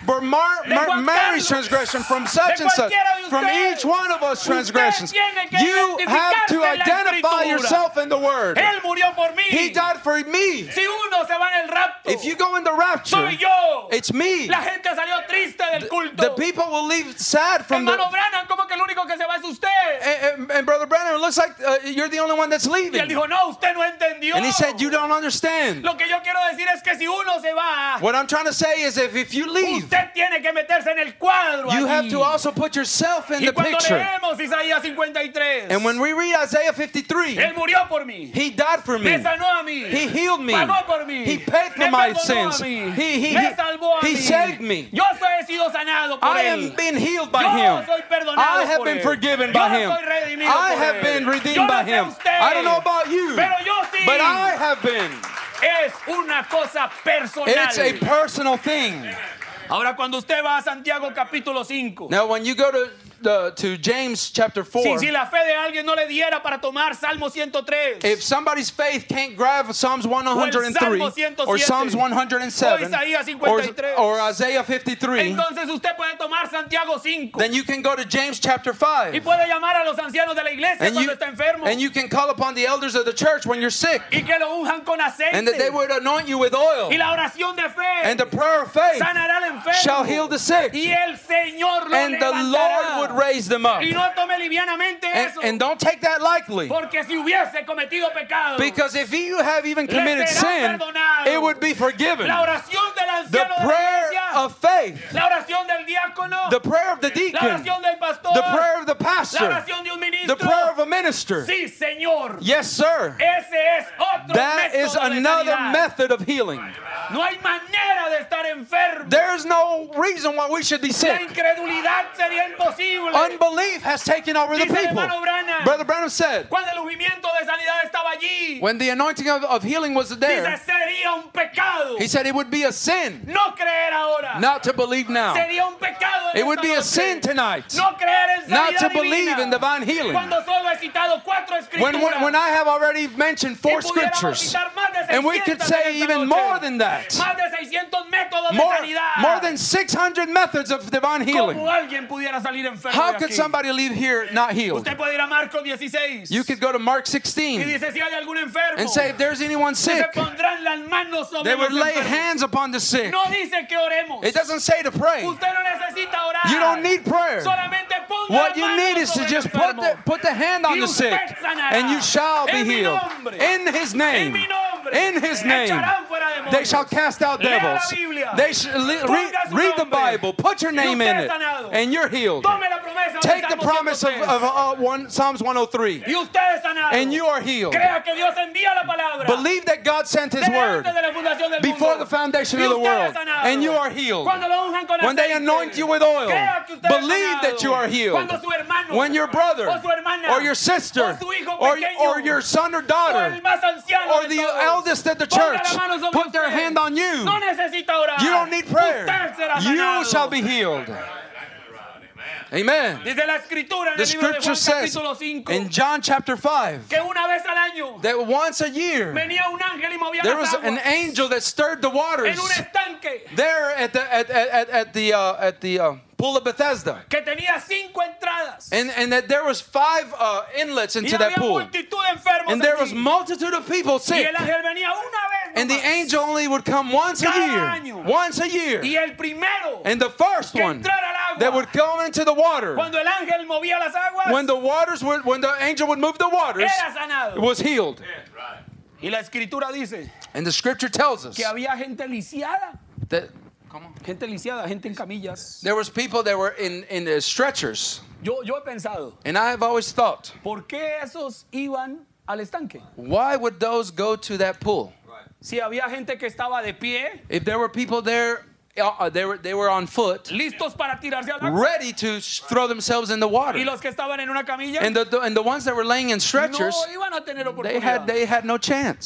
For Juan Mary's Carlos, transgression, from such de and such, cualquiera de from ustedes. each one of us Usted transgressions. tiene que You have to identificarse en la identify Escritura. yourself in the Word. Él murió por mí. He died for me. Si uno se va en el rapto, If you go in the rapture, soy yo. it's me. La gente salió triste del culto. The people will leave sad from Hermano the. Branham, como que el único que se va es usted. And Brother Brennan, it looks like you're the only one that's Y él leaving. dijo, no, usted no entendió. And he said, you don't understand. Lo que yo quiero decir es que si uno se va, What I'm trying to say is if you leave, usted tiene que meterse en el cuadro you allí. have to also put yourself in Y the cuando picture. leemos Isaías 53, And when we read Isaiah 53, Él murió por mí. He died for Me me. sanó a mí. He healed me. Pagó por mí. He paid for Me my perdonó sins. a mí. He Me salvó a He mí. saved me. Yo he sido sanado por I Él. am being healed by Yo Him. soy perdonado I have por been Él. forgiven Yo by Him. soy redimido I por have Él. been Yo redeemed by no sé Him. usted, I don't know about you, pero yo sí. but I have been. Es una cosa personal. It's a personal thing. Ahora cuando usted va a Santiago capítulo 5, Now, when you go to James chapter 4, si la fe de alguien no le diera para tomar Salmo 103, if somebody's faith can't grab Psalms Salmo 103 or 107, Psalms 107 o Isaías 53, or Isaiah 53, entonces usted puede tomar Santiago 5 then you can go to James chapter y 5 puede llamar a los ancianos de la iglesia and cuando está enfermo you can call upon the elders of the church when you're sick, y que lo unjan con aceite, and that they would anoint you with oil, y la oración de fe and the prayer of faith sanará al enfermo shall heal the sick, y el Señor lo and the levantará. Lord would raise them up. Y no tome livianamente eso, And don't take that lightly, porque si hubiese cometido pecado, because if you have even committed será sin, perdonado. it would be forgiven. la oración del The anciano de la prayer iglesia, of faith, la oración del diácono, the prayer of the la deacon, oración del pastor, the prayer of the la pastor, oración de un the ministro. prayer of a minister. Sí, Señor. Yes, sir. Ese es otro That is método de another sanidad. method of healing. No hay manera de estar enfermo. There's no reason why we should be La sick. incredulidad sería imposible. Unbelief has taken over the Dice el people. hermano Branham, Brother Branham said, cuando el ungimiento de sanidad estaba allí, when the anointing of healing was dice, there, sería un pecado he said it would be a sin no creer ahora. not to believe now. Sería un pecado en It would esta be a noche sin tonight no creer en not to sanidad believe divina. in divine healing. Cuando solo he citado 4 escrituras. When I have already mentioned 4 y pudiéramos scriptures, citar más de and we 600 could say en esta even noche. more than that, Más de 600 métodos de more sanidad. than 600 methods of divine healing. ¿Cómo alguien pudiera salir enfermo How de could aquí? somebody leave here not healed? Usted puede ir a Marcos 16 You could go to Mark y 16 dice si hay algún enfermo and say if there's anyone se sick, pondrán las manos sobre they would los lay enfermos. hands upon the sick. No dice que oremos. It doesn't say to pray. Usted no necesita orar. You don't need prayer. Solamente ponga What las you manos need is to sobre el just enfermo. put the hand on Y the sick, usted sanará. and you shall be En mi healed. nombre. In His En name. mi nombre. In His name. Echarán fuera demonios. They shall cast out Lea la devils. Biblia. They shall Ponga su read the nombre. Bible. Put your name Y in usted it, sanado. and you're healed. Tome la promesa de Take the Salmo promise of 103. Psalms 103, Y usted es sanado. and you are healed. Crea que Dios envía la palabra. Believe that God sent His Desde word antes de la fundación del before mundo. the foundation Y of the usted es world, sanado. and you are healed. Cuando lo unjan con When they aceite, anoint you with oil, crea que usted es believe sanado. that you are healed. Cuando su hermano, When your brother, o su hermana, or your sister, o su hijo or pequeño, your son or o daughter, el más anciano or de the todos, eldest at the ponga church la mano sobre put their usted. hand on you, No necesita orar. you don't need prayer. Usted será You sanado. shall be healed. Amen. Dice la escritura en The el libro de scripture Juan says capítulo 5 in John chapter 5 que una vez al año that once a year venía un ángel y movía there las was an aguas angel that stirred the waters en un estanque there at the pool of Bethesda, que tenía 5 entradas and that there was 5 inlets y into that había pool, multitud de enfermos and there was allí. multitude of people Y sick, el ángel venía una vez and the nomás. angel only would come once a Cada year, año. once a year, Y el primero and the first que one entrara al agua that would go into the water, cuando el ángel movía las aguas when the angel would move the waters, era sanado. was healed. Y la escritura dice And the scripture tells us que había gente lisiada, that gente lisiada, gente en camillas. there was people that were in the stretchers, Yo he pensado, and I have always thought, ¿por qué esos iban al estanque? why would those go to that pool? Si había gente que estaba de pie, If there were people there, they were on foot, listos para tirarse al agua, ready to throw themselves in the water, y los que estaban en una camilla and the ones that were laying in stretchers, no iban a tener oportunidad. they had no chance.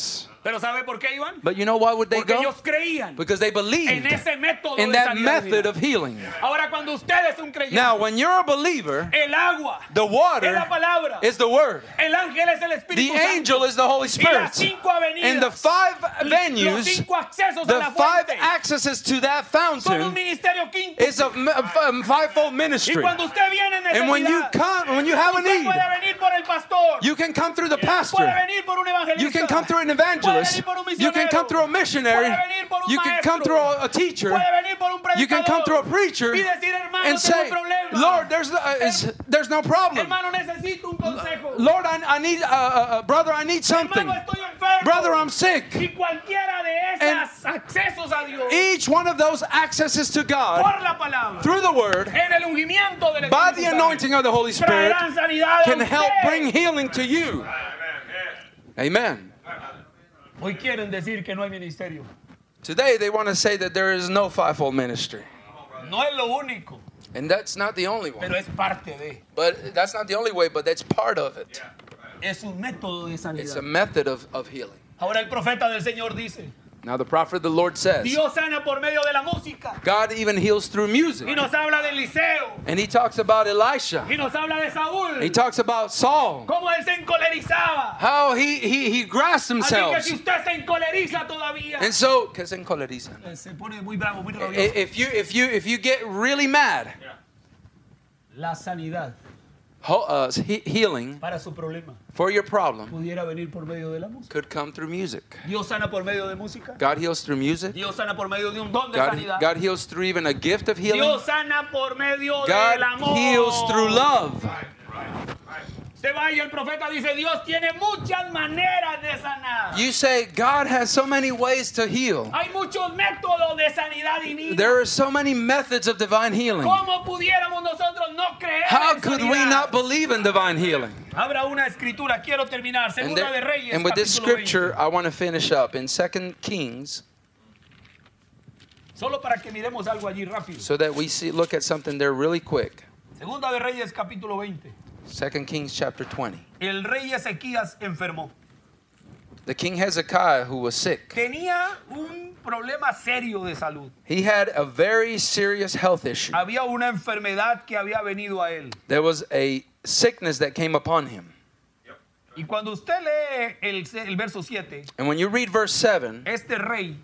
Pero ¿sabe por qué iban? But you know why would they Porque go? ellos creían Because they en believed ese método in de that sanidad method divina. of healing. Ahora cuando usted es un creyente, Now, when you're a believer, el agua the es water la palabra, is the word. el ángel es el The Espíritu Santo, angel is the Holy y las Spirit. 5 avenidas, And the 5 los venues, 5 accesos a the la 5 fuente, accesses to that son un fountain ministerio quinto. is a fivefold Y ministry. cuando usted viene en And when you necesidad, come, when you have a usted need, puede venir por el pastor, you can come through the puede pastor. venir por un evangelista, You can come through an puede evangelist. venir por un You can come misionero, through a missionary. puede venir por un You can come maestro, through a teacher. puede venir por un You can come through a predicador preacher y decir, hermano, and tengo say, un problema. Lord, there's no problem. Hermano, necesito un consejo. Lord, I need, brother, I need something. Hermano, estoy enfermo. Brother, I'm sick. Y cualquiera de esos accesos a Dios Each one of those accesses to God por la palabra, through the word, en el ungimiento del by Espíritu the Santo, anointing of the Holy Spirit, traerán sanidad a can help usted. bring healing to you. Amen. Hoy quieren decir que no hay ministerio. Today, they want to say that there is no fivefold ministry. No es lo único, And that's not the only one. pero es parte de. But that's not the only way, but that's part of it. Es un método de It's a sanidad. method of healing. Ahora el profeta del Señor dice, Now, the prophet of the Lord says, Dios sana por medio de la música. God even heals through music. Y nos habla de Eliseo. And he talks about Elisha. Y nos habla de Saúl. He talks about Saul. Cómo él se encolerizaba. How he grasped Así himself. que si usted se encoleriza todavía, And so, ¿qué se encoleriza? se pone muy bravo, muy rabioso. If you get really mad, La sanidad healing para su problema for your problem pudiera venir por medio de la música. could come through music. Dios sana por medio de música. God heals through music. Dios sana por medio de un don de sanidad. God heals through even a gift of healing. Dios sana por medio God del amor. heals through love. Se va y el profeta dice, Dios tiene muchas maneras de sanar. You say, God has so many ways to heal. Hay muchos métodos de sanidad divina. There are so many methods of divine healing. ¿Cómo pudiéramos nosotros no creer How en could we sanidad? not believe in divine healing? Abra una escritura, quiero terminar. And, Segunda de Reyes, and with this capítulo 20. scripture, I want to finish up in 2 Kings Solo para que miremos algo allí rápido. so that we look at something there really quick. Segunda de Reyes, capítulo 20. 2 Kings chapter 20. El rey Ezequías enfermó. The king Hezekiah, who was sick, Tenía un problema serio de salud. he had a very serious health issue. Había una enfermedad que había venido a él. There was a sickness that came upon him. Y cuando usted lee el verso 7, And when you read verse 7, este rey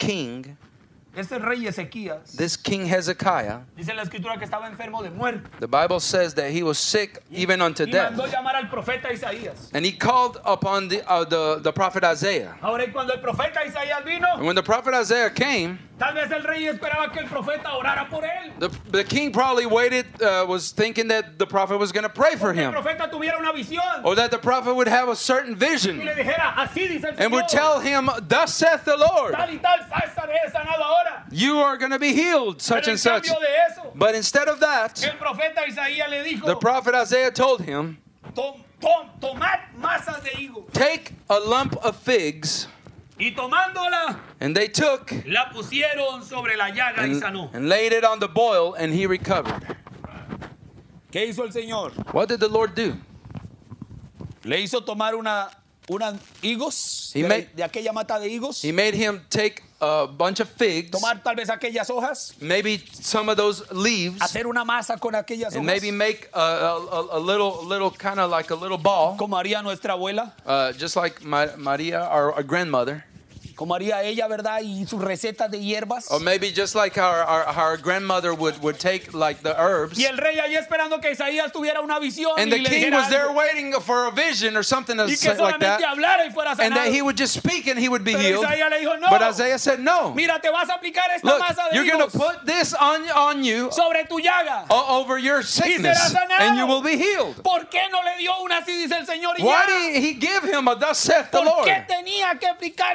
Ezequías, this king Hezekiah, dice en la escritura que estaba enfermo de muerte. the Bible says that he was sick even unto Y death. mandó llamar al profeta Isaías. And he called upon the prophet Isaiah. Ahora, y cuando el profeta Isaías vino, And when the prophet Isaiah came, tal vez el rey esperaba que el profeta orara por él. the king probably waited, was thinking that the prophet was going to pray for Que el him. profeta tuviera una visión. Or that the prophet would have a certain Y vision. le dijera, así dice el And would Señor. tell him, thus saith the Lord, Tal y tal, estaré sanado ahora. you are going to be healed, such Pero en and such. cambio de eso, But instead of that, el profeta Isaías le dijo, the prophet Isaiah told him, tomad masas de higo. take a lump of figs. Y tomándola, And they took la pusieron sobre la llaga y sanó. and laid it on the boil, and he recovered. ¿Qué hizo el Señor? What did the Lord do? Le hizo tomar una higos He de, made- de aquella mata de higos, He made him take a bunch of figs, tomar tal vez aquellas hojas, maybe some of those leaves, hacer una masa con aquellas and hojas, maybe make a little kind of like a little ball, como haría nuestra abuela, just like Maria, our grandmother, como haría ella, ¿verdad? Y sus recetas de hierbas. or maybe just like our grandmother would take like the herbs. Y el rey allí esperando que Isaías tuviera una visión And y the le king dijera was there algo. waiting for a vision or something Y que like solamente that, hablara y fuera and that sanado. he would just speak and he would be Pero healed. Isaías le dijo, no. But Isaiah said, no. Mira, te vas a aplicar esta Look, masa de you're going to higos put this on you sobre tu llaga. over your sickness, sanado. and you will be healed. ¿Por qué no le dio una así dice el Señor? Y Why ya? did he give him a thus saith the ¿Por Lord? qué tenía que aplicarse esa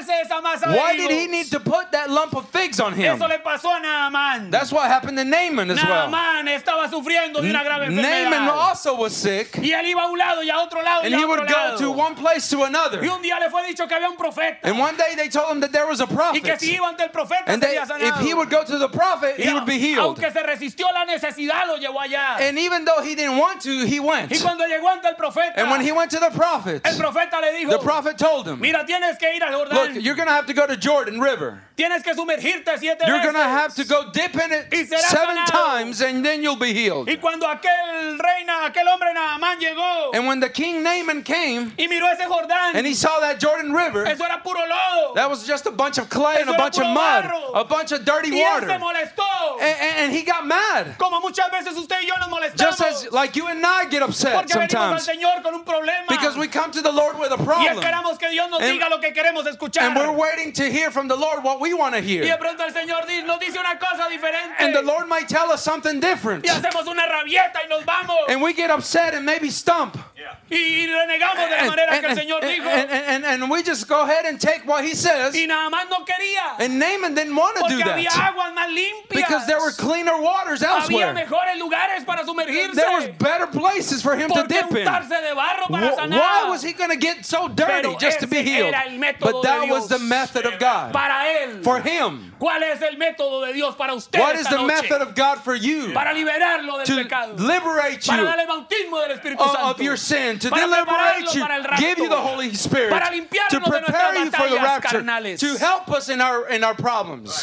masa de Why did he higos. need to put that lump of figs on him? Eso le pasó a Naamán. That's what happened to Naaman as well. Naamán estaba sufriendo de una grave Naaman enfermedad. also was sick, Y él iba a un lado y a otro lado and y a he otro would go lado. to one place to another. Y un día le fue dicho que había un profeta. And one day they told him that there was a Y que prophet. si iba ante el profeta And sería if sanado. he would go to the prophet, Y he would be healed. aunque se resistió la necesidad, lo llevó allá. And even though he didn't want to, he went. Y cuando llegó ante el profeta, And when he went to the prophet, el profeta le dijo, the prophet told him, mira, tienes que ir al look, Jordán. you're going to have to go to Jordan River. Tienes que sumergirte 7 You're veces. going to have to go dip in it Y serás 7 sanado. times, and then you'll be healed. Y cuando aquel hombre Naamán llegó And when the king Naaman came, y miró ese Jordán, and he saw that Jordan River, eso era puro lodo. that was just a bunch of clay and a Eso era bunch of puro mud, barro. a bunch of dirty Y él se water. molestó. And he got mad. Como muchas veces usted y yo nos Just molestamos. as like you and I get upset Porque venimos al sometimes. Señor con un problema. Because we come to the Lord with a Y problem. esperamos que Dios nos And- diga lo que queremos escuchar. And we're waiting to hear from the Lord what we want to Y hear. de pronto el Señor nos dice una cosa diferente. And the Lord might tell us something different. Y hacemos una rabieta y nos vamos. And we get upset and maybe stump. Y renegamos de la manera que el Señor dijo. And we just go ahead and take what he says. Y Naamán no quería. And Naaman didn't want to do Porque había that. aguas más limpias. Because there were cleaner waters Había elsewhere. mejores lugares para sumergirse. There was better places for him to ¿Por qué dip in. untarse de barro para sanar? Why was he going to get so dirty Pero just to be ese healed? era el método But that de was the Dios. method of God. Para él. For him. ¿Cuál es el método de Dios para usted What is esta the noche? method of God for you? Para liberarlo del To pecado. liberate Para you darle bautismo del Espíritu Santo. of your sin, to Para liberate prepararlo you, para el rapto. give you the Holy Spirit, Para limpiarnos to de prepare nuestras you for the batallas rapture, carnales. to help us in our problems.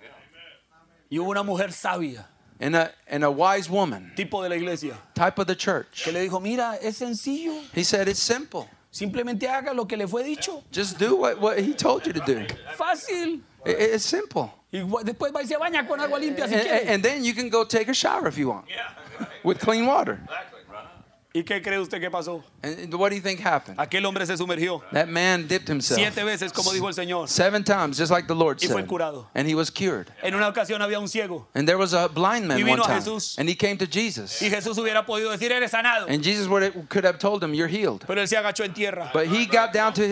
Y hubo una mujer sabia, And a wise woman, tipo de la iglesia, type of the church. que le dijo, mira, es sencillo. He said, it's simple. Simplemente haga lo que le fue dicho. Just do what he told you to do. Fácil. It's simple. Y después va y se baña con agua limpia si quiere. And then you can go take a shower if you want with clean water. ¿Y qué cree usted que pasó? And what do you think happened? Aquel hombre se sumergió That man dipped himself 7 veces, como dijo el Señor. 7 times, just like the Lord Y fue said. curado. And he was cured. En una ocasión había un ciego. And there was a blind man Y one vino a time. Jesús. And he came to Jesus. Y Jesús hubiera podido decir, eres sanado. And Jesus could have told him, you're healed. Pero él se agachó en tierra. But he got down to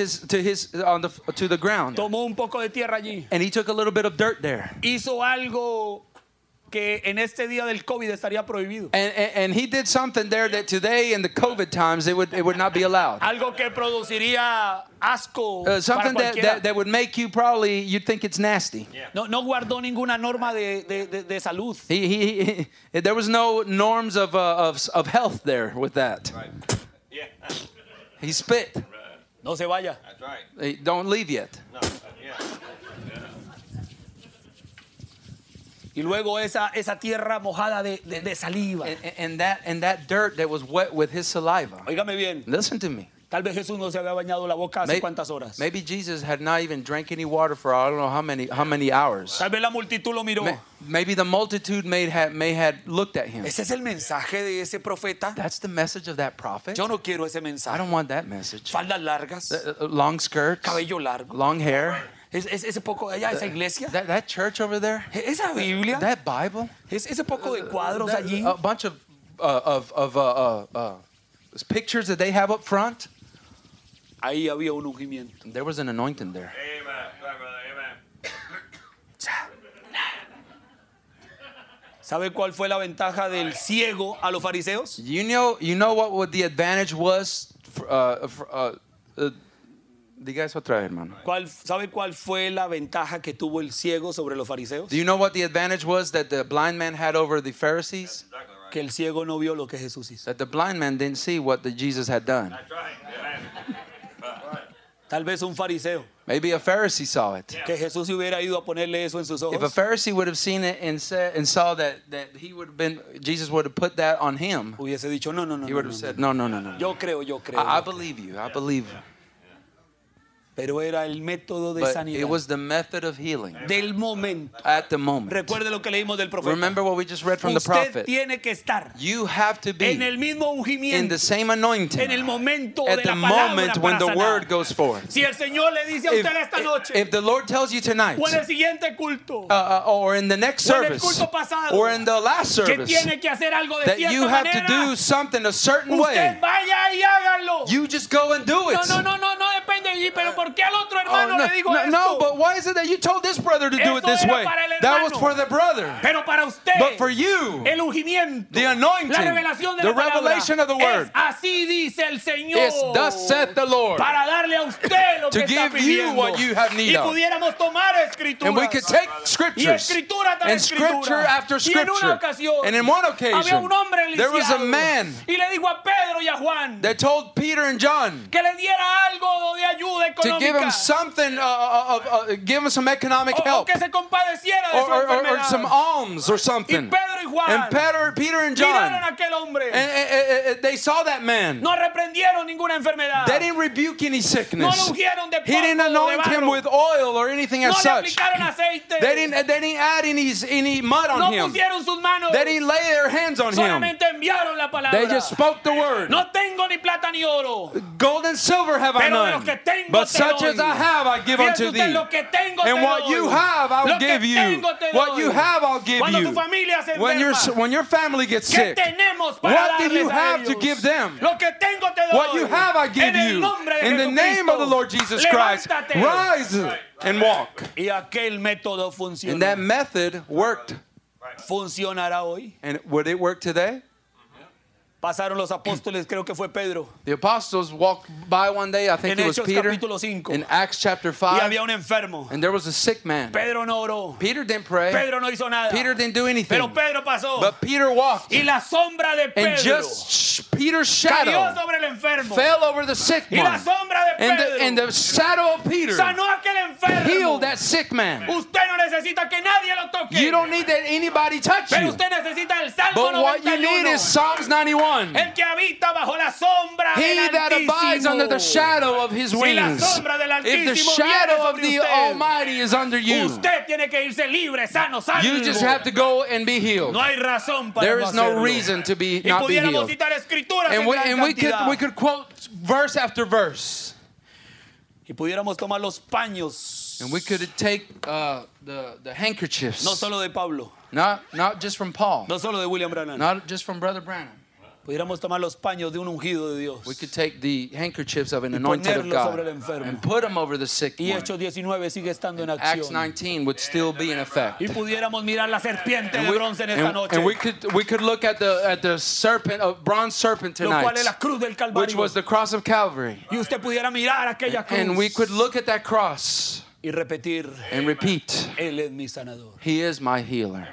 the ground. Tomó un poco de tierra allí. And he took a little bit of dirt there. Hizo algo que en este día del COVID estaría prohibido. And he did something there that today in the COVID times it would not be allowed. Algo que produciría asco para Something cualquiera. that would make you probably, you'd think it's nasty. No guardó ninguna norma de salud. There was no norms of health there with that. Yeah. He spit. No se vaya. That's right. Hey, don't leave yet. No. Yeah. Y luego esa tierra mojada de saliva. And that dirt that was wet with his saliva. Óigame bien. Listen to me. Tal vez Jesús no se había bañado la boca hace cuántas horas. Maybe Jesus had not even drank any water for I don't know how many hours. Tal vez la multitud lo miró. Maybe the multitude may have looked at him. Ese es el mensaje de ese profeta. That's the message of that prophet. Yo no quiero ese I mensaje. don't want that message. Faldas largas, Long skirts, cabello largo. long hair. Ese poco allá, esa iglesia. That church over there, Esa Biblia. that Bible, Ese poco de cuadros allí. a bunch of pictures that they have up front. Ahí había un ungimiento. There was an anointing there. Amen. Right, brother. Amen. ¿Sabe cuál fue la ventaja del ciego a los fariseos? You know what the advantage was? Diga eso otra vez, hermano. ¿Sabe cuál fue la ventaja que tuvo el ciego sobre los fariseos? Do you know what the advantage was that the blind man had over the Pharisees? Exactly right. Que el ciego no vio lo que Jesús hizo. That the blind man didn't see what Jesus had done. That's right. Amen. Tal vez un fariseo, Maybe a Pharisee saw it. que Jesús se hubiera ido a ponerle eso en sus If a ojos, Pharisee would have seen it and saw that Jesus would have put that on him, hubiese dicho, no. he would have said, no. Yo creo. I believe you. I believe you. Pero era el método de But sanidad it was the method of healing del momento. at the moment. Recuerde lo que leímos del profeta. Remember what we just read from the Usted prophet. tiene que estar You have to en el be mismo in ungimiento, the same anointing en el momento at de the la palabra moment para when the sanar. word goes forth. Si el Señor le dice a usted esta noche, If the Lord tells you tonight, o en el siguiente culto, or in the next o en el service, culto pasado, or in the last que service, tiene que hacer algo de that cierta you have to manera, do something a certain usted way, vaya y hágalo. you just go and do it. No depende entiende? Pero ¿por qué al otro hermano le dijo esto? no, but why is it that you told this brother to do it Eso this era way? para el That was hermano. for the brother. Pero para usted, But for you, el ungimiento, the anointing, la revelación de the la palabra, revelation of the word, es así dice el Señor, is thus saith the Lord, para darle a usted lo to que está give you pidiendo. what you have need Y of. pudiéramos tomar escrituras. And we could take Y scriptures escritura tras and scripture escritura. after Y en una scripture. ocasión, And in one había occasion, un hombre there was a lisiado, man y le dijo a Pedro y a Juan that told Peter and John que le diera algo de ayuda to give him económica, something, give him some economic o help, que se compadeciera de su or enfermedad. some alms or Y something. Pedro y Juan And Peter and miraron John, a aquel hombre. and they saw that man. No reprendieron ninguna enfermedad. They didn't rebuke any No sickness. lo ungieron de He didn't polvo, de anoint him barro. with oil or anything No as le such. aplicaron aceite. They didn't add any mud No on him. pusieron sus manos. They didn't lay their hands on him. Solamente enviaron la palabra. They just spoke the word. No tengo ni plata ni oro. Gold and silver have I Pero de lo none, que tengo but te such doy. as I have I give Fíjese unto usted, thee. lo que tengo te And what doy. you have I'll Lo que give you. tengo te What doy. you have I'll give Cuando you. tu familia se When enferma, your family gets ¿qué sick, tenemos para what do darles you a have to ellos? give them? Lo que tengo te doy. What you have I give En el you. nombre de In the name of the Lord Jesus Christ, Levántate. rise and walk. Y aquel método funcionó. And that method worked. ¿Funcionará hoy? And would it work today? Pasaron los apóstoles, creo que fue Pedro, The apostles walked by one day, I think en it was Hechos Peter, capítulo 5. in Acts chapter Y 5, había un enfermo. and there was a sick man. Pedro no oró. Peter didn't pray. Pedro no hizo nada. Peter didn't do anything. Pero Pedro pasó. But Peter walked. Y la sombra de And Pedro just Peter's cayó shadow sobre el enfermo. fell over the sick Y la one. sombra de Pedro And the shadow of Peter sanó a aquel enfermo. healed that sick man. Usted no necesita que nadie lo toque. You don't need that anybody touch Pero you. usted necesita el Salmo But what you 91. need is Psalms 91. El que habita bajo la sombra He del that abides Altísimo. under the shadow of his Si la wings. sombra del If the Altísimo shadow viene of sobre the usted, Almighty is under you, usted tiene que irse libre, sano, salvo. you just have to go and be healed. No hay razón para There no is no hacerlo. reason to be Y not be pudiéramos healed. citar escrituras And en we, gran and we cantidad. could quote verse after verse. Y pudiéramos tomar los paños, And we could take the handkerchiefs. no solo de Pablo, Not just from Paul. no solo de William Branham. Not just from Brother Branham. Pudiéramos tomar los paños de un ungido de Dios. We could take the handkerchiefs of an anointed of ponerlos sobre God el enfermo. and put them over the sick Y one. Hechos 19 sigue estando en Acts acción. 19 would still be in effect. Y pudiéramos mirar la serpiente de bronce en esta noche, And we could look at the serpent, a bronze serpent lo cual tonight, es la cruz del which Calvario. was the cross of Calvary. Y usted pudiera mirar aquella cruz And we could look at that cross y repetir, and repeat, Él es mi sanador. He is my healer.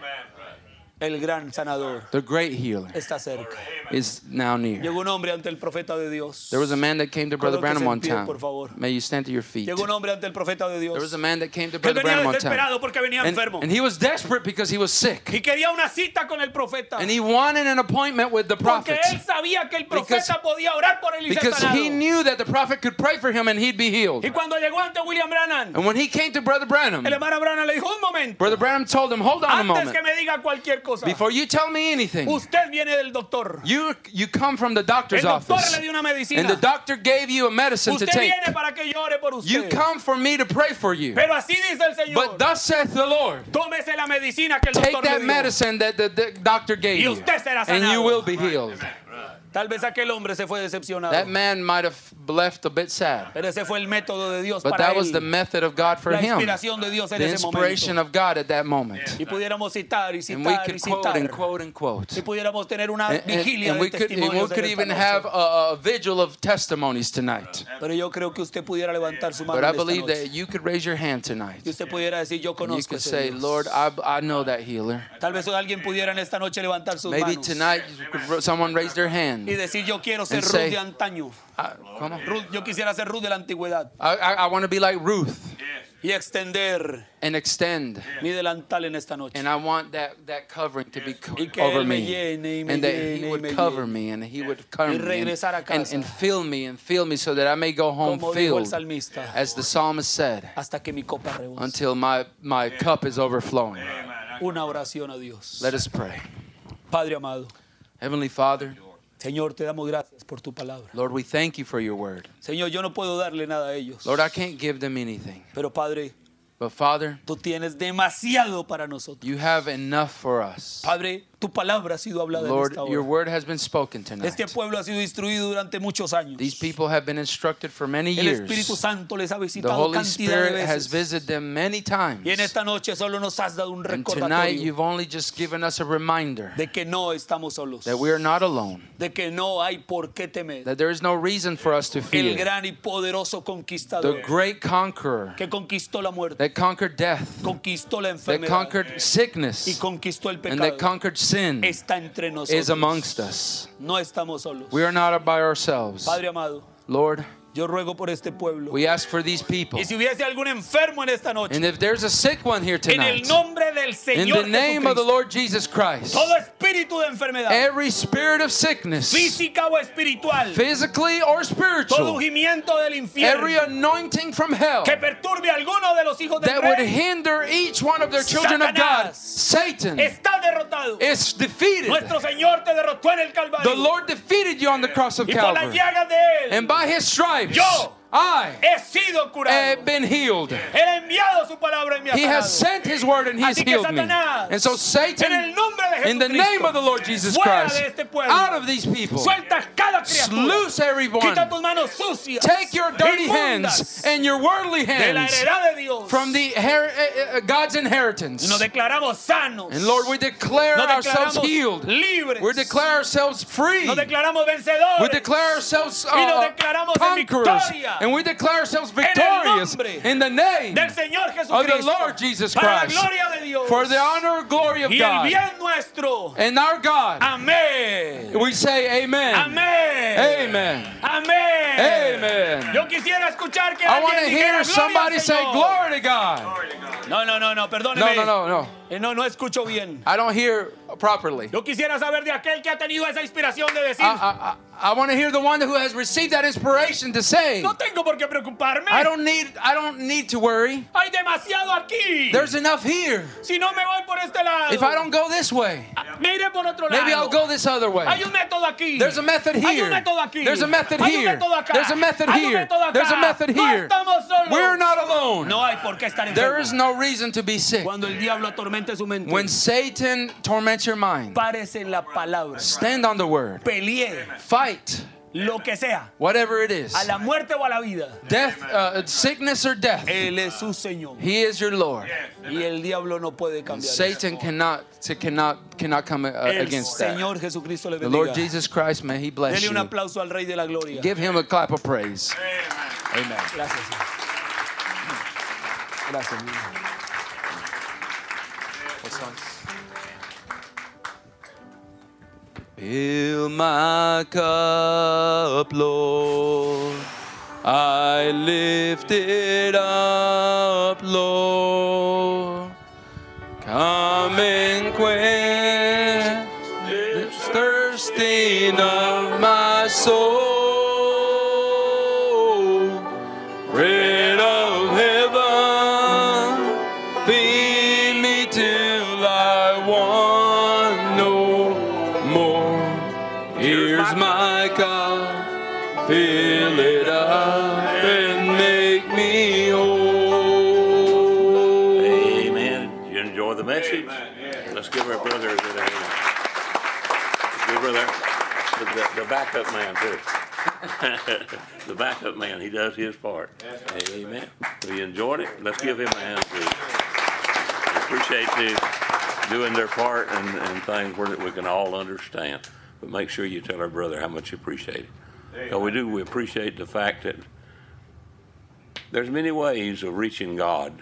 El gran sanador The great healer está cerca. is now near. Llegó un hombre ante el profeta de Dios. There was a man that came to Brother Colóquese Branham en one pie, time. por favor. May you stand to your feet. Llegó un hombre ante el profeta de There was Dios. a man that came to Él Brother venía Branham one time. desesperado porque venía enfermo. And he was desperate because he was sick. Y quería una cita con el profeta. And he wanted an appointment with the Porque prophet. él sabía que el profeta podía orar por él y ser Because he sanado. knew that the prophet could pray for him and he'd be healed. Y cuando llegó ante William Branham, And when he came to Brother Branham, el hermano Branham le dijo, un momento, Brother Branham told him, hold on a antes moment. que me diga cualquier cosa, Before you tell me anything, usted viene del doctor. you come from the doctor's El doctor office. le dio una medicina. And the doctor gave you a medicine to Usted take. viene para que yo ore por usted. You come for me to pray for you. Pero así dice el Señor. But thus saith the Lord, Tómese la medicina que el take doctor le that dio. medicine that the doctor gave Y you, usted será and you sanado. will be healed. Tal vez aquel hombre se fue decepcionado. That man might have left a bit sad. Pero ese fue el método de Dios But para that was él. the method of God for La him. inspiración de Dios en The ese inspiration momento. of God at that moment. Y pudiéramos citar y And we citar y could quote citar. and quote and quote. Y pudiéramos tener una And vigilia we de could testimonios en esta even noche. have a vigil of testimonies tonight. Pero yo creo que usted pudiera levantar su mano But I en esta believe noche. that you could raise your hand tonight. Y usted pudiera decir, yo And you conozco could ese say, Dios. Lord, I know that healer. Tal vez alguien pudiera en esta noche levantar sus Maybe manos tonight someone raise their y hand. decir, yo quiero ser And Ruth say, de antaño. Come on. Ruth, yo quisiera ser Ruth de la antigüedad I want to be like Ruth y extender and extend. mi delantal en esta noche. And I want that covering to be Y que over Él me me. llene y me And that llene He y would me cover llene. me and He would cover me regresar a casa. and fill me so that I may go home Como dijo el filled, salmista, as the psalmist said, hasta que mi copa rebose. until my cup is overflowing. Una oración a Dios. Let us pray. Padre amado, Heavenly Father, Señor, te damos gracias por tu palabra. Lord, we thank you for your word. Señor, yo no puedo darle nada a ellos. Lord, I can't give them anything. Pero Padre, But Father, tú tienes demasiado para nosotros. you have enough for us. Padre, Tu palabra ha sido hablada en Lord, esta your hora. word has been spoken tonight. Este pueblo ha sido instruido durante muchos años. These people have been instructed for many El years. Espíritu Santo les ha The visitado Holy cantidad de Spirit has veces. visited them many times. Y en esta noche solo nos has dado un And tonight recordatorio you've only just given us a reminder de que no estamos solos. that we are not alone, De que no hay por qué temer. that there is no reason for us to El fear. gran y poderoso The conquistador great conqueror que conquistó la muerte, that conquered death, conquistó la that enfermedad conquered y sickness, conquistó el and that pecado. conquered sin Está entre is nosotros. amongst us. No estamos solos. We are not by ourselves. Padre amado, Lord, yo ruego por este pueblo. we ask for these people. Y si hubiese algún enfermo en esta noche, And if there's a sick one here en el tonight, nombre del in Señor the name of the Jesucristo, Lord Jesus Christ, todo espíritu de enfermedad, every spirit of sickness, física o espiritual, physically or todo spiritual, ungimiento del every infierno anointing from hell que perturbe a alguno de los hijos del that would rey, hinder each one of their children of God, Satanás Satan está derrotado. is defeated. Nuestro Señor te derrotó en el Calvario. The Lord defeated you on the cross of Y por las Calvary. llagas de Él And by his stripes, Yo I he sido curado. have been healed. Él ha enviado su palabra y me ha He has sanado. sent his word and he has Así que healed me. Satanás, And so en Satan, el nombre de in the Jesucristo, name of the Lord Jesus fuera Christ, de este pueblo, out of these people, suelta cada criatura. loose everyone. Quita tus manos sucias, Take your dirty inmundas, hands and your worldly de la hands heredad de Dios. from the God's inheritance. Y nos declaramos sanos. And Lord, we declare Nos ourselves declaramos healed. libres. We declare ourselves free. Nos declaramos vencedores. We declare ourselves Y nos declaramos en conquerors. victoria. And we declare ourselves el victorious nombre in the name del Señor of Jesucristo. the Lord Jesus Para la Christ. gloria de Dios. For the honor and glory of Y el God. bien nuestro. And our God. Amén. We say amen. Amén. Amen. Amén. Amen. Yo quisiera escuchar que I want to alguien hear dijera somebody gloria al say Señor. glory to God. No, perdóneme. No. No escucho bien. I don't hear properly. Yo quisiera saber de aquel que ha tenido esa inspiración de decir, I want to hear the one who has received that inspiration to say, no tengo por qué preocuparme. I don't need to worry. Hay demasiado aquí. There's enough here. Si no me voy por este lado. If I don't go this way, Mire por otro lado. maybe I'll go this other way. Hay un método aquí. There's a method Hay here. un método aquí. There's a method Hay un here. método acá. There's a method Hay un here. método acá. There's a method No here. estamos solos. We're not alone. No hay por qué estar enfermo. There is no reason to be sick. Cuando el diablo atormente su mente, When Satan torments your mind, párese en la palabra. stand on the word. Pelee Fight, lo que sea, whatever it is. a la muerte o a la vida. Death, sickness or death. Él es su Señor. He is your Lord. Y el diablo no puede cambiar. Satan cannot come El against that. Señor Jesucristo le The Lord bendiga. Jesus Christ, may He bless Dele un you. aplauso al Rey de la Gloria. Give Him a clap of praise. Amen. Gracias. Señor. Gracias. Señor. Fill my cup, Lord. I lift it up, Lord. Come and quench this thirsting of my soul. Bread of heaven, feed me till I want no more. Here's my cup, fill it up and make me whole. Amen. Did you enjoy the message? Let's give our brother a good hand. Give brother the backup man too. The backup man, he does his part. Amen. We enjoyed it. Let's give him a hand too. We appreciate you doing their part and things where we can all understand. But make sure you tell our brother how much you appreciate it. So we appreciate the fact that there's many ways of reaching God.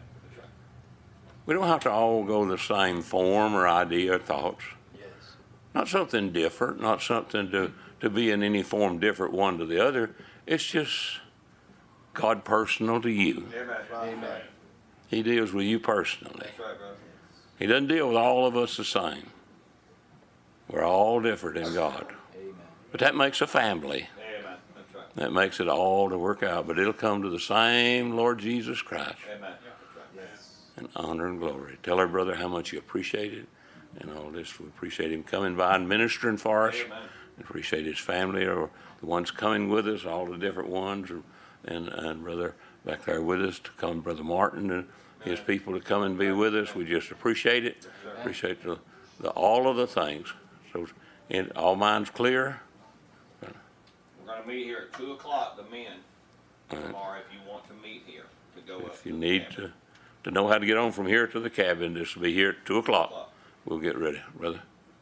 We don't have to all go the same form or idea or thoughts. Not something different, not something to be in any form different one to the other. It's just God personal to you. Amen. He deals with you personally. He doesn't deal with all of us the same. We're all different in God. But that makes a family. Amen. That's right. That makes it all to work out. But it'll come to the same Lord Jesus Christ. Amen. And honor and glory. Tell our brother how much you appreciate it and all this. We appreciate him coming by and ministering for us. Amen. Appreciate his family or the ones coming with us, all the different ones, and brother back there with us to come, Brother Martin and his people to come and be with us. We just appreciate it. Appreciate the all of the things. So, and all minds clear. We're going to meet here at 2 o'clock, the men, Right. tomorrow, if you want to meet here, to go up. If you to the need cabin. to know how to get on from here to the cabin, this will be here at 2 o'clock. We'll get ready, brother.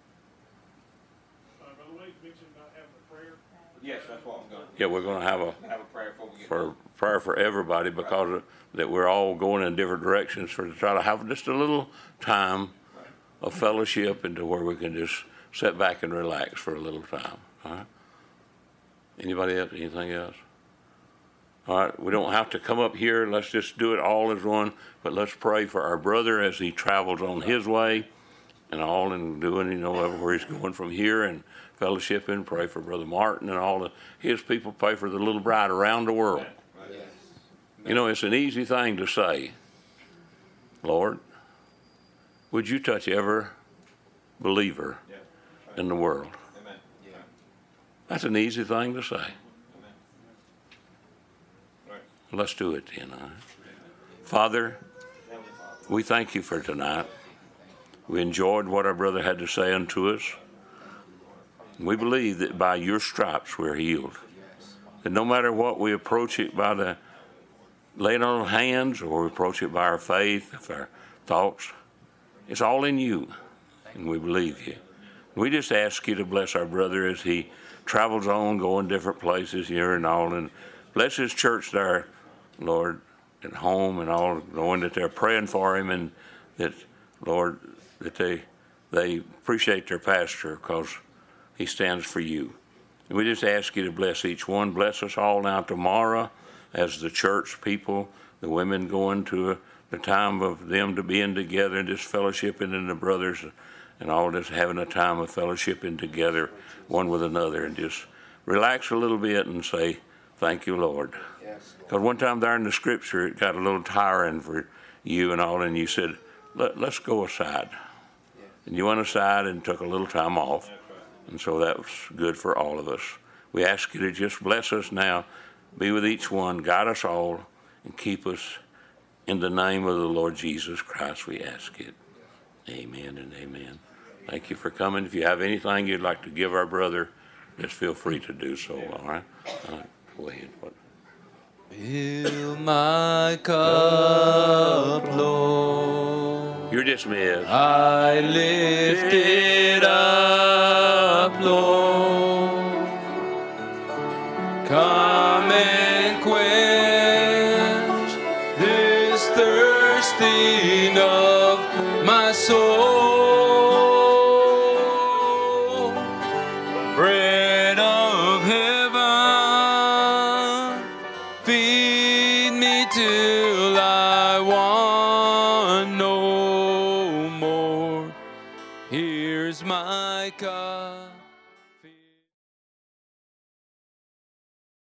Brother Wade mentioned about having a prayer. Yes, that's what I'm going to Yeah, we're going to have a prayer before we get done. prayer for everybody because of, that we're all going in different directions to try to have just a little time of fellowship and to where we can just sit back and relax for a little time. All right? Anybody else? Anything else? All right, we don't have to come up here. Let's just do it all as one, but let's pray for our brother as he travels on his way and all and doing, everywhere he's going from here and fellowshipping. Pray for Brother Martin and all of his people. Pray for the little bride around the world. It's an easy thing to say, Lord, would you touch every believer in the world? Amen. That's an easy thing to say. Amen. Right. Let's do it then. All right? Father, Heavenly Father. we thank you for tonight. We enjoyed what our brother had to say unto us. We believe that by your stripes we're healed. That no matter what, we approach it by the laying on of hands or we approach it by our faith, of our thoughts. It's all in you, and we believe you. We just ask you to bless our brother as he travels on, going different places here and all, and bless his church there, Lord, at home and all, knowing that they're praying for him and that, Lord, that they appreciate their pastor because he stands for you. And we just ask you to bless each one. Bless us all now tomorrow as the church people, the women going to the time of them to being together and just fellowshipping and the brothers and all just having a time of fellowshipping together one with another and just relax a little bit and say, thank you, Lord. Because one time there in the scripture, it got a little tiring for you and all, and you said, let's go aside. And you went aside and took a little time off. And so that was good for all of us. We ask you to just bless us now, be with each one, guide us all, and keep us. In the name of the Lord Jesus Christ, we ask it. Amen and amen. Thank you for coming. If you have anything you'd like to give our brother, just feel free to do so, all right? Go ahead. Fill my cup, Lord. You're dismissed. I lift it up, Lord. Come and quench this thirsting of my soul. Bread of heaven, feed me till I want no more. Here's my cup.